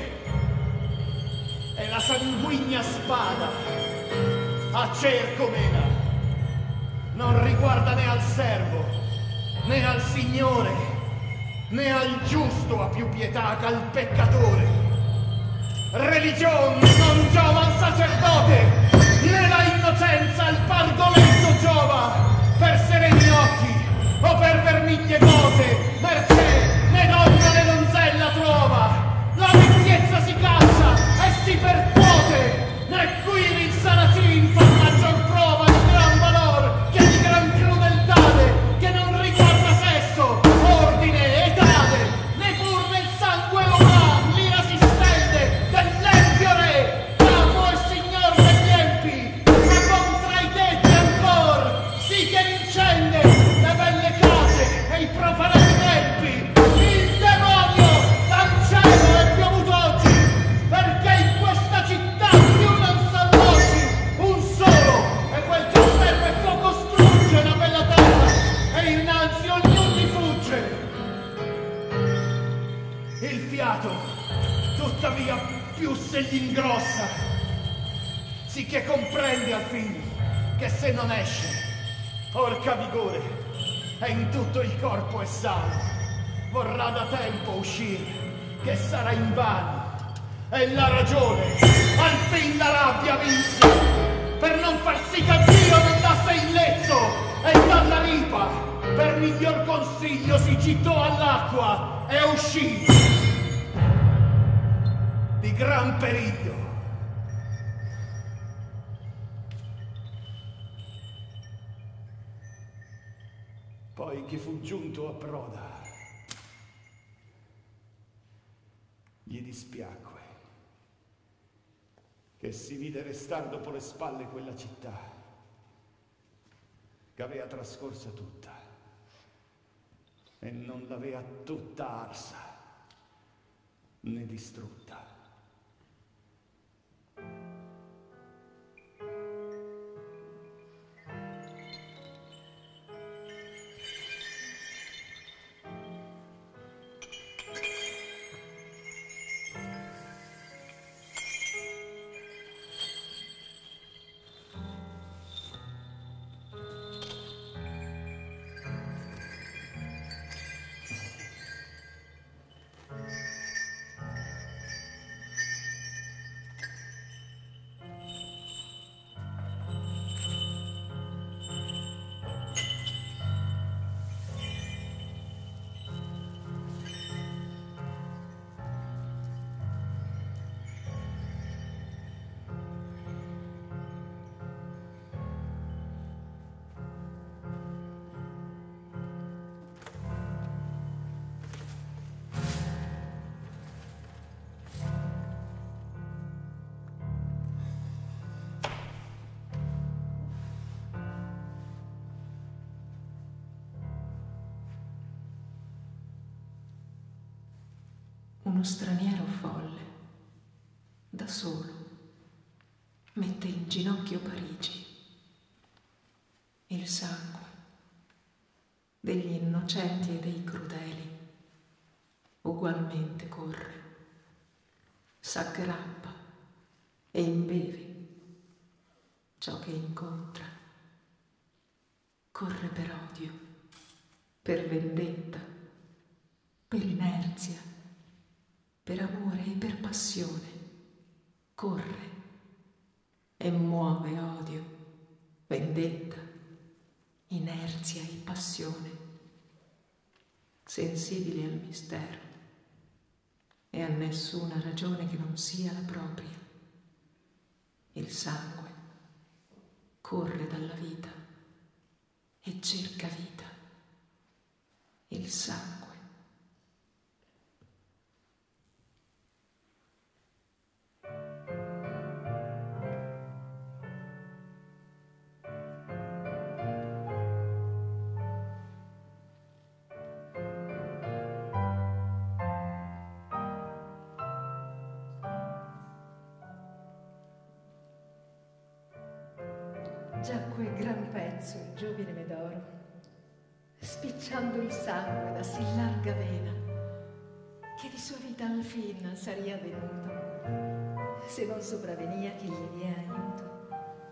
e la sanguigna spada a cerco mena. Non riguarda né al servo, né al signore, né al giusto ha più pietà che al peccatore. Religion non giova al sacerdote, né la innocenza al pargoletto giova. Per sereni occhi o per vermiglie gote, mercé né donna né donzella trova. La vecchiezza si caccia e si percuote, né qui il saracin fa maggior prova di gran valor che di gran crudeltade, che non riguarda sesso, ordine, etade, né pur nel sangue uman l'ira si stende dell'empio re, capo e signor degli empi, ma contra i tetti ancor si che incende le belle case e i profanati tempi. Il demonio dal cielo è piovuto oggi, perché in questa città più non s'alloggi un solo, e quel che serve fuoco strugge la bella terra, e innanzi ognuno mi fugge. Il fiato, tuttavia, più se gli ingrossa, sicché comprende al fin che se non esce, orca vigore, e in tutto il corpo è sano, vorrà da tempo uscire, che sarà invano, e la ragione al fin la rabbia vinse, per non far sì che Dio non dasse il lezzo, e dalla ripa per miglior consiglio si gittò all'acqua e uscì di gran periglio. Poi che fu giunto a proda, gli dispiacque che si vide restar dopo le spalle quella città che avea trascorsa tutta e non l'avea tutta arsa né distrutta. uno straniero folle, da solo, mette in ginocchio Parigi. Il sangue degli innocenti e dei crudeli ugualmente corre, s'aggrappa e imbeve ciò che incontra. Corre per odio, per vendetta, per inerzia, per amore e per passione. Corre e muove odio, vendetta, inerzia e passione, sensibili al mistero e a nessuna ragione che non sia la propria. Il sangue corre dalla vita e cerca vita. Il sangue. Giacque gran pezzo il giovine Medoro, spicciando il sangue da sì larga vena, che di sua vita al fin saria venuto, se non sopravvenia chi gli dia aiuto.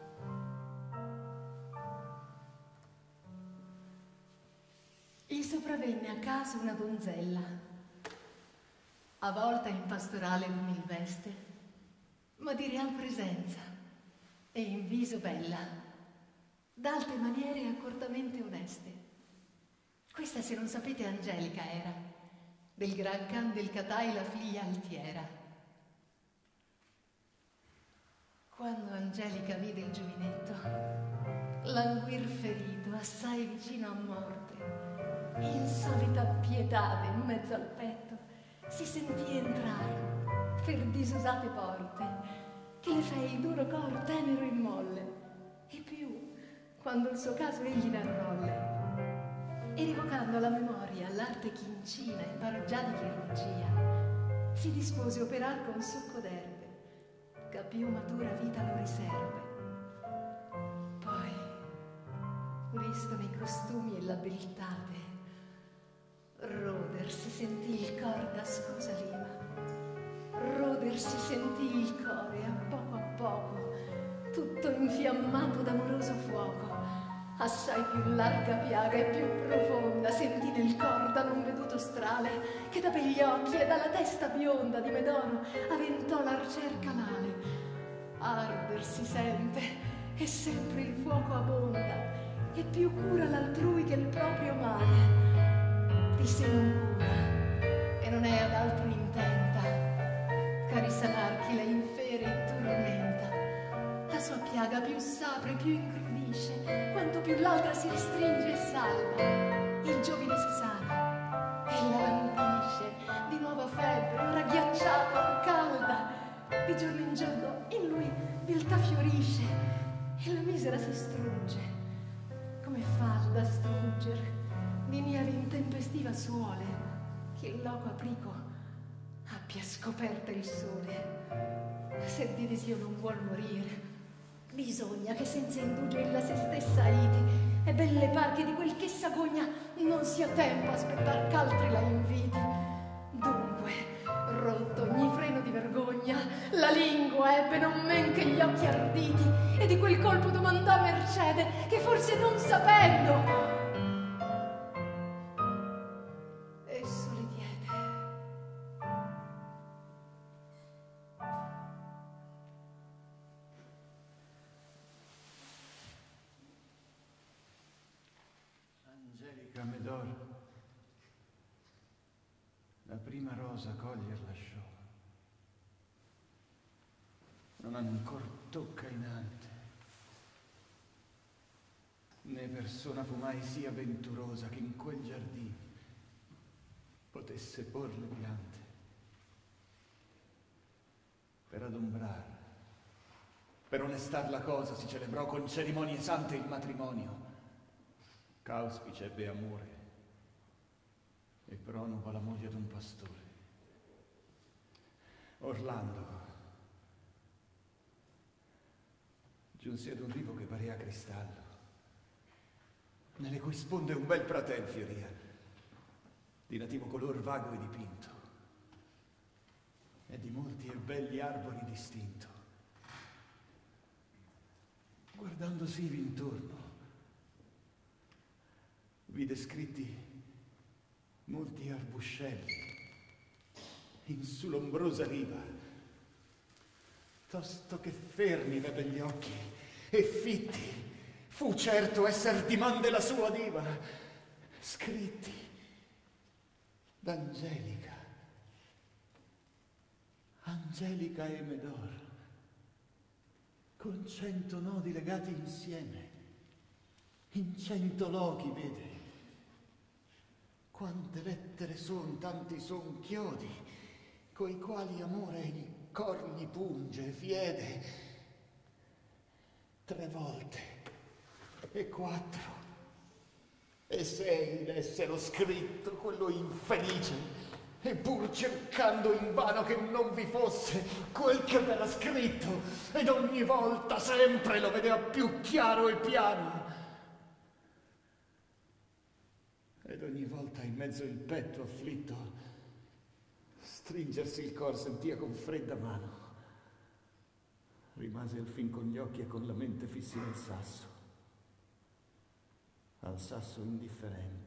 Gli sopravvenne a casa una donzella, avvolta in pastorale l'umil veste, ma di real presenza e in viso bella, d'alte maniere accortamente oneste. Questa, se non sapete, Angelica era, del gran can del Catai la figlia altiera. Quando Angelica vide il giovinetto, languir ferito, assai vicino a morte, insolita pietade in mezzo al petto, si sentì entrare per disusate porte, che le fei il duro cor tenero in molle, e più quando il suo caso egli narrolle, e rivocando la memoria l'arte chincina e paroggià di chirurgia, si dispose operar con succo d'erbe, che a più matura vita lo riserve. Poi, visto nei costumi e la beltate, roder si sentì il cor da scosa lima, roder si sentì il core a poco, tutto infiammato d'amoroso fuoco. Assai più larga piaga e più profonda sentì nel cor da non veduto strale, che da begli occhi e dalla testa bionda di Medoro avventò l'arcer canale. Arder si sente e sempre il fuoco abbonda, e più cura l'altrui che il proprio male. Di sé non cura e non è ad altro intenta, cari sanar chi la infere e tormenta. La sua piaga più s'apre, più incrudisce, quanto più l'altra si restringe e salva. Il giovine si sana, ella languisce, di nuova febbre, ora ghiacciata, ora calda. Di giorno in giorno in lui viltà fiorisce, e la misera si strugge, come falda strugger di nieve intempestiva suole, che il loco aprico abbia scoperta il sole. Se di desio non vuol morire, bisogna che senza indugio ella se stessa aiti, e belle par che di quel che s'agogna non sia tempo aspettar ch'altri la inviti. Dunque, rotto ogni freno di vergogna, la lingua ebbe non men che gli occhi arditi, e di quel colpo domandò mercede, che forse non sapendo esso le diede. Angelica Medoro, la prima rosa coglier lasciò, non ancor tocca in ante, né persona fu mai sì avventurosa che in quel giardino potesse por le piante. Per adombrare, per onestar la cosa, si celebrò con cerimonie sante il matrimonio. C'auspice ebbe amore e pronuba la moglie d'un pastore. Orlando giunsi ad un rivo che parea cristallo, nelle cui sponde un bel pratel fioria, di nativo color vago e dipinto, e di molti e belli arbori distinto. Guardandosi intorno, vide scritti molti arbuscelli in su l'ombrosa riva, tosto che fermi vede gli occhi e fitti, fu certo esser dimande la sua diva, scritti d'Angelica, Angelica e Medor, con 100 nodi legati insieme, in 100 lochi, vede. Quante lettere son, tanti son chiodi, coi quali amore il cor gli punge, fiede. 3 volte, e 4, e 6 lesse lo scritto, quello infelice, e pur cercando invano che non vi fosse quel che v'era scritto, ed ogni volta sempre lo vedeva più chiaro e piano. Ed ogni volta in mezzo il petto afflitto, stringersi il cor sentia con fredda mano. Rimase alfin con gli occhi e con la mente fissi al sasso indifferente.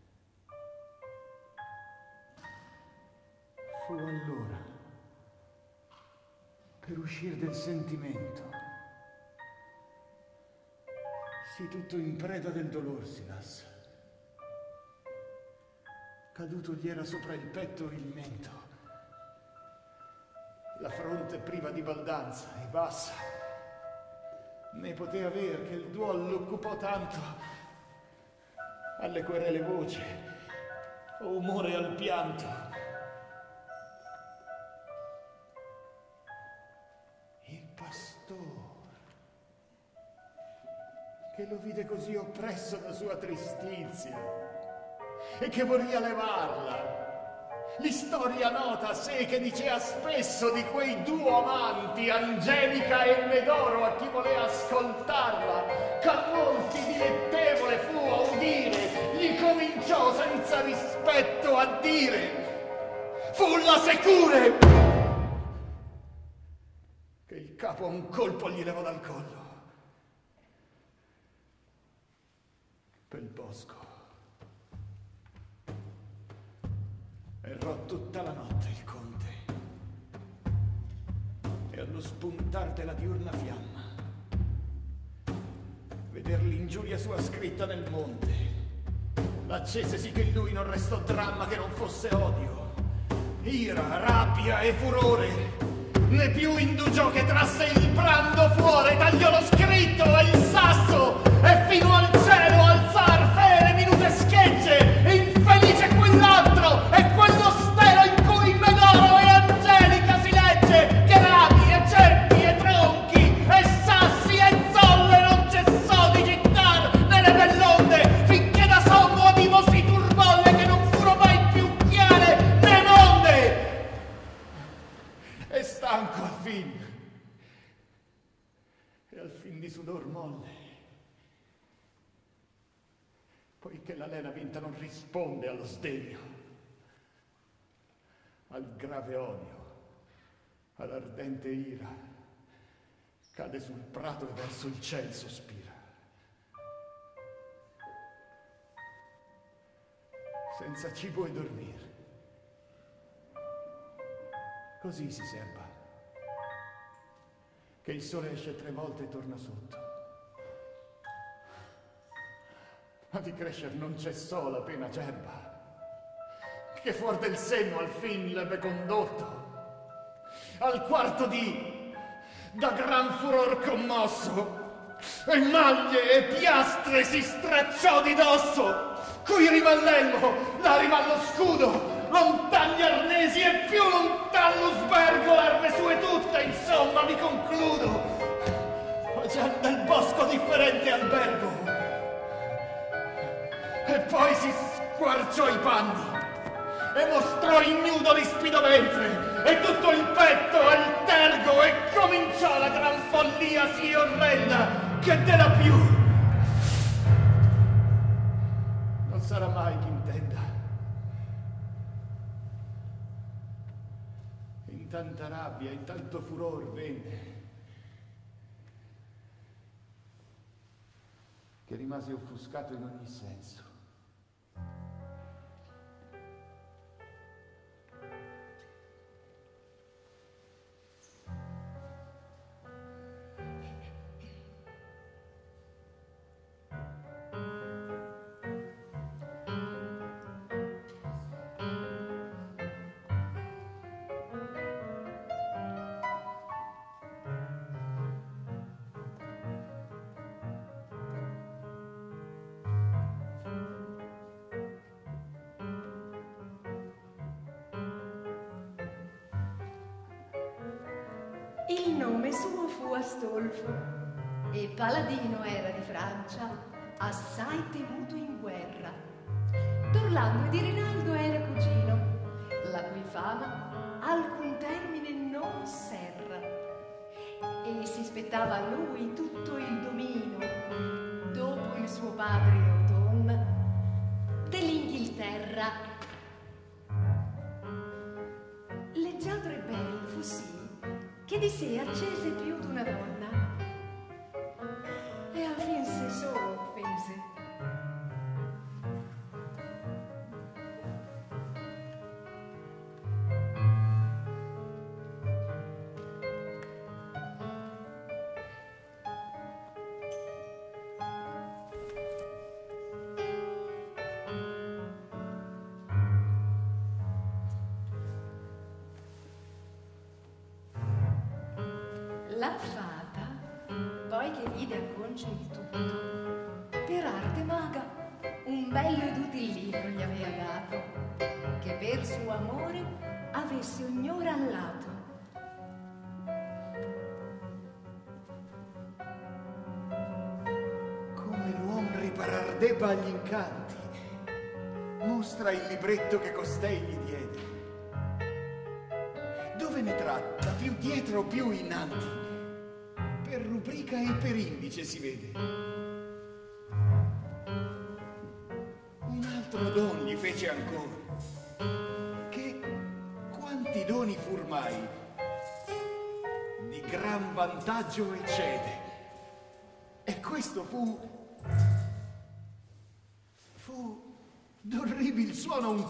Fu allora, per uscir del sentimento, sì tutto in preda del dolor si lasse. Caduto gli era sopra il petto il mento, la fronte priva di baldanza e bassa, ne poté aver che il duol l'occupò tanto, alle querele voce, o umore al pianto. Il pastore, che lo vide così oppresso da sua tristizia, e che vorria levarla, l'istoria nota a sé che dicea spesso di quei 2 amanti, Angelica e Medoro, a chi volea ascoltarla, che molti dilettevole fu a udire, gli cominciò senza rispetto a dire, fulla secure, che il capo a un colpo gli levò dal collo. Pel bosco errò tutta la notte il conte, e allo spuntar della diurna fiamma veder l'ingiuria sua scritta nel monte l'accese sì che in lui non restò dramma che non fosse odio, ira, rabbia e furore, né più indugiò che trasse il brando fuore, tagliò lo scritto e il sasso e fino al cielo alzar fere minute schegge, e infelice quell'altro e quello stelo in cui Medoro e Angelica si legge, che rami e ceppi e tronchi e sassi e zolle non cessò di gittar nelle bellonde, finché da sommo animo si turbolle che non furono mai più chiare né monde. E stanco al fin, e al fin di sudor molle, poiché la lena vinta non risponde allo sdegno, al grave odio, all'ardente ira, cade sul prato e verso il ciel sospira. Senza cibo e dormir, così si serba, che il sole esce 3 volte e torna sotto. Ma di crescer non cessò la pena gerba, che fuor del senno al fin l'ebbe condotto. Al quarto dì, da gran furor commosso, e maglie e piastre si stracciò di dosso, cui rivallello, là riva lo scudo, lontan gli arnesi e più lontan lo sbergo, l'arme sue tutte, insomma vi concludo, ma già nel bosco differente albergo. E poi si squarciò i panni e mostrò ignudo l'ispido ventre, e tutto il petto al tergo e cominciò la gran follia sì orrenda che della più non sarà mai chi intenda. In tanta rabbia, in tanto furor venne che rimase offuscato in ogni senso. Il nome suo fu Astolfo e paladino era di Francia, assai temuto in guerra. D'Orlando e di Rinaldo era cugino, la cui fama alcun termine non serra. E si spettava a lui tutto il dominio, dopo il suo padre Othon, dell'Inghilterra. Leggiadro e bel fu sì, che di sé accese più d'una donna e al fin se solo offese. La fata, poi che vide a concio il tutto, per arte maga un bello ed util libro gli avea dato, che per suo amore avesse ognora al lato. Come l'uom riparar debba agli incanti, mostra il libretto che costei gli diede, dove ne tratta più dietro più innanti, per rubrica e per indice si vede. Un altro don gli fece ancora, che quanti doni fur mai, di gran vantaggio eccede. E questo fu d'orribil suono un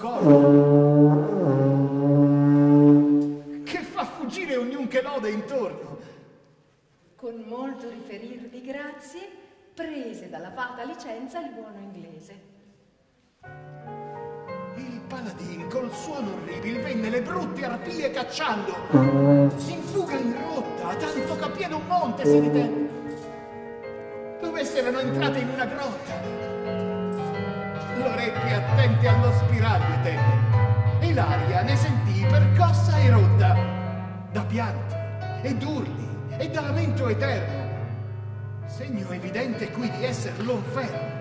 coro, che fa fuggire ognun che lode intorno. Con molto riferir di grazie, prese dalla fata licenza il buono inglese. Il paladin col suono orribil venne le brutte arpie cacciando, in fuga in rotta, tanto che a pieno un monte si ritenne, dove s'erano entrate in una grotta. L'orecchie attente allo spiraglio tenne, e l'aria ne sentì percossa e rotta, da pianti e d'urli e da lamento eterno, segno evidente qui di esser l'onferno.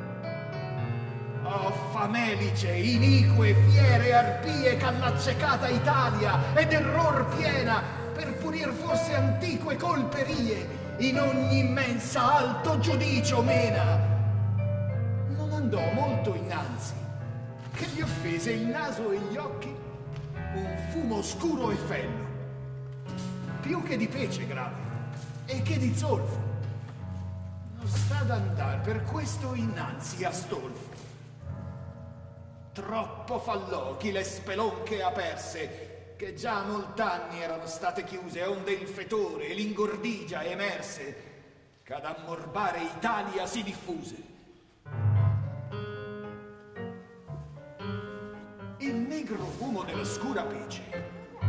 Oh famelice, inique, fiere arpie ch'all'accecata Italia ed error piena, per punir forse antique colperie, in ogni immensa alto giudicio mena. Non andò molto innanzi, che gli offese il naso e gli occhi un fumo scuro e fello, più che di pece grave e che di zolfo. Non sta d'andar per questo innanzi Astolfo. Troppo fallò chi le spelonche aperse, che già molt'anni erano state chiuse, onde il fetore e l'ingordigia emerse, ch'ad ammorbare Italia si diffuse. Il negro fumo dell'oscura pece,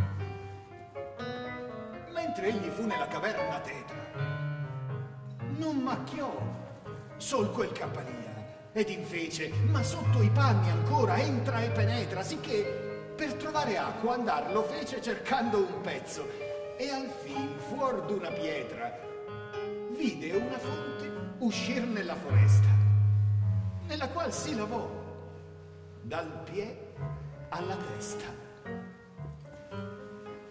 mentre egli fu nella caverna tetra, non macchiò sol quel campania, ed invece, ma sotto i panni ancora entra e penetra, sicché per trovare acqua andar lo fece cercando un pezzo, e al fin fuor d'una pietra vide una fonte uscir nella foresta, nella qual si lavò dal piè alla testa.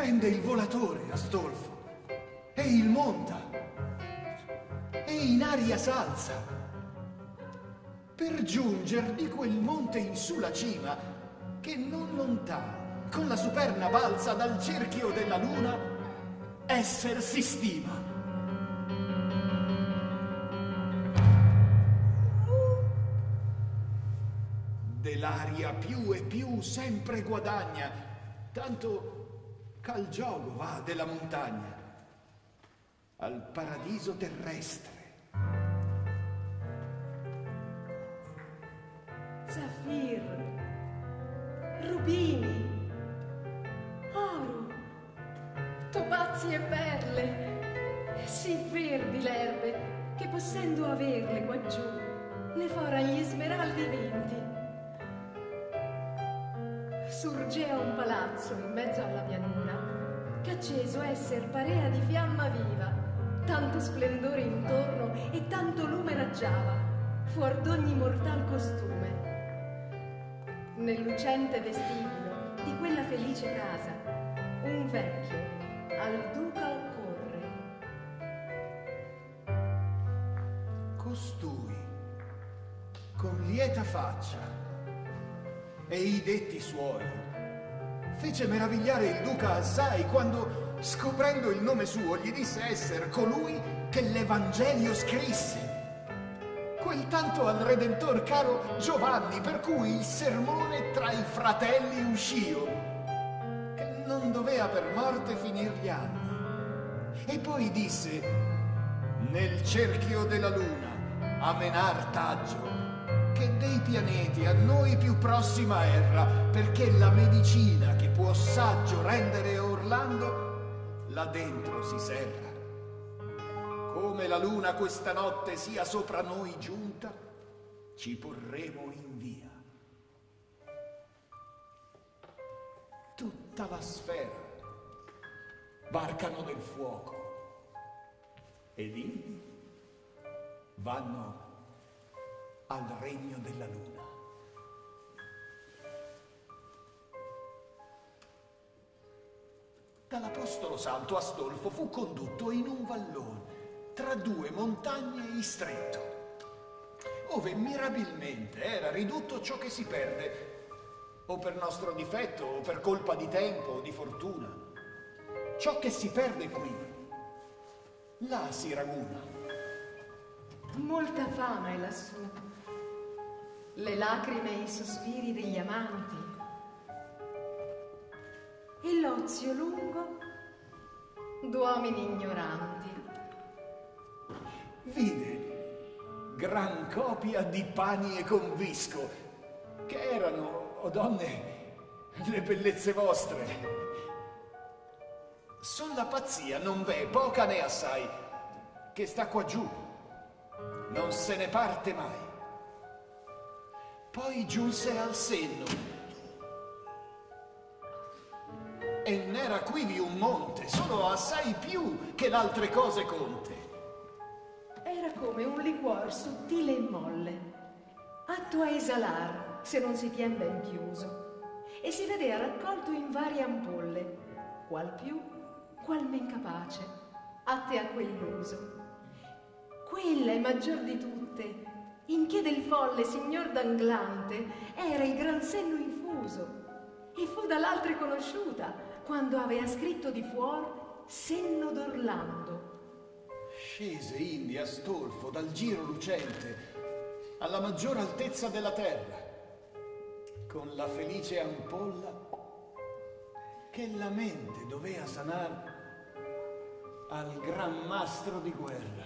prende il volatore, Astolfo, e il monta, e in aria s'alza, per giunger di quel monte in su la cima, che non lontano, con la superna balza dal cerchio della luna, esser si stima. Dell'aria più e più sempre guadagna, tanto ch'al giogo va della montagna al paradiso terrestre. Zafir, rubini, oro, Topazi e perle, sì verdi l'erbe, che possendo averle quaggiù, ne fora gli smeraldi vinti. Surgea un palazzo in mezzo alla pianura, ch'acceso esser parea di fiamma viva, tanto splendore intorno e tanto lume raggiava, fuor d'ogni mortal costume. Nel lucente vestibolo di quella felice casa, un vecchio al duca occorre. Costui, con lieta faccia e i detti suoi, fece meravigliare il duca assai quando, scoprendo il nome suo, gli disse esser colui che l'Evangelio scrisse, quel tanto al Redentor caro Giovanni, per cui il sermone tra i fratelli uscio, che non dovea per morte finir gli anni. E poi disse: nel cerchio della luna a menar taggio, che dei pianeti a noi più prossima erra, perché la medicina che può saggio rendere Orlando là dentro si serra. Come la luna questa notte sia sopra noi giunta, ci porremo in via. Tutta la sfera varcano del fuoco ed indi vanno al regno della luna. Dall'Apostolo Santo Astolfo fu condotto in un vallone tra due montagne stretto, ove mirabilmente era ridotto ciò che si perde, o per nostro difetto, o per colpa di tempo o di fortuna. Ciò che si perde qui, là si raguna. Molta fama è lassù, le lacrime e i sospiri degli amanti, e l'ozio lungo d'uomini ignoranti. Vide gran copia di pani e convisco, che erano, o donne, le bellezze vostre. Sulla pazzia non v'è poca né assai, che sta qua giù, non se ne parte mai. Poi giunse al senno, e n'era quivi un monte, solo assai più che l'altre cose conte. Era come un liquor sottile e molle, atto a esalar se non si tien ben chiuso, e si vedea raccolto in varie ampolle, qual più, qual men capace, atte a quell'uso. Quella è maggior di tutte, in che del folle signor d'Anglante era il gran senno infuso, e fu dall'altre conosciuta, quando avea scritto di fuor senno d'Orlando. Scese indi Astolfo dal giro lucente alla maggior altezza della terra, con la felice ampolla che la mente dovea sanar al gran mastro di guerra.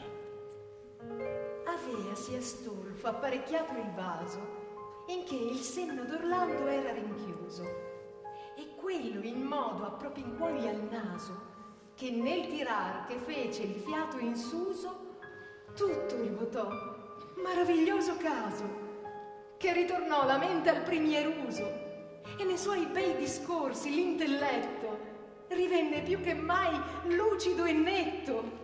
Aveasi Astolfo apparecchiato il vaso in che il senno d'Orlando era rinchiuso, e quello in modo a propinquogli al naso, che nel tirar che fece il fiato insuso, tutto il votò, maraviglioso caso, che ritornò la mente al primier uso, e ne suoi bei discorsi l'intelletto rivenne più che mai lucido e netto.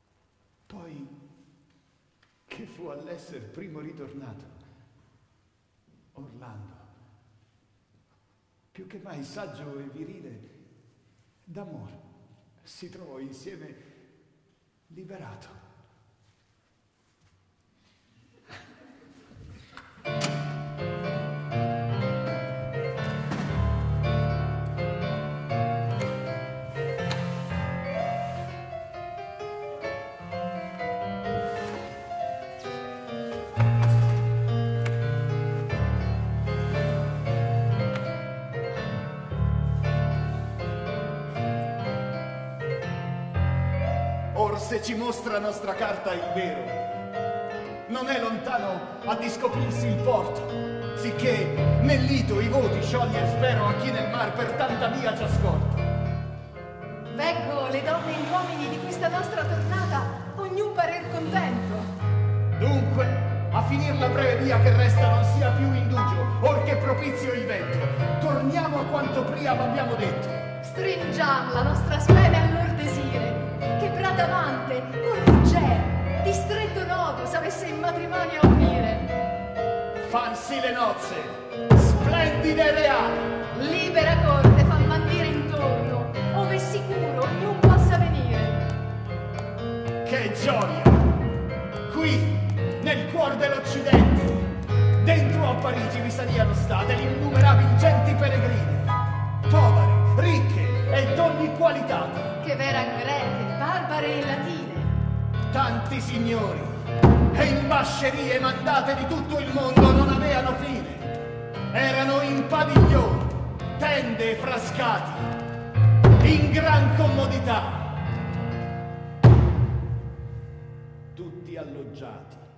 Poi, che fu all'esser primo ritornato, Orlando, più che mai saggio e virile, d'amore, si trovò insieme liberato. Se ci mostra nostra carta il vero, non è lontano a discoprirsi il porto, sicché nel lito i voti scioglie spero a chi nel mar per tanta via ci ha scorto. Veggo le donne e gli uomini di questa nostra tornata, ognuno parer contento. Dunque, a finir la breve via che resta non sia più indugio, or che propizio il vento, torniamo a quanto prima abbiamo detto. Stringiam la nostra speme al lor desire, che Bradamante con Ruggero di stretto nodo s'avesse in matrimonio a unire. Fansi le nozze, splendide e reali, libera corte fan mandire intorno, ove sicuro ognuno possa venire. Che gioia! Qui, nel cuor dell'Occidente, dentro a Parigi vi sarebbero state l'innumerabili genti peregrine, povere, ricche e d'ogni qualità, che veran greche, barbare e latine, tanti signori e imbascerie mandate di tutto il mondo non aveano fine, erano in padiglioni, tende e frascati, in gran comodità, tutti alloggiati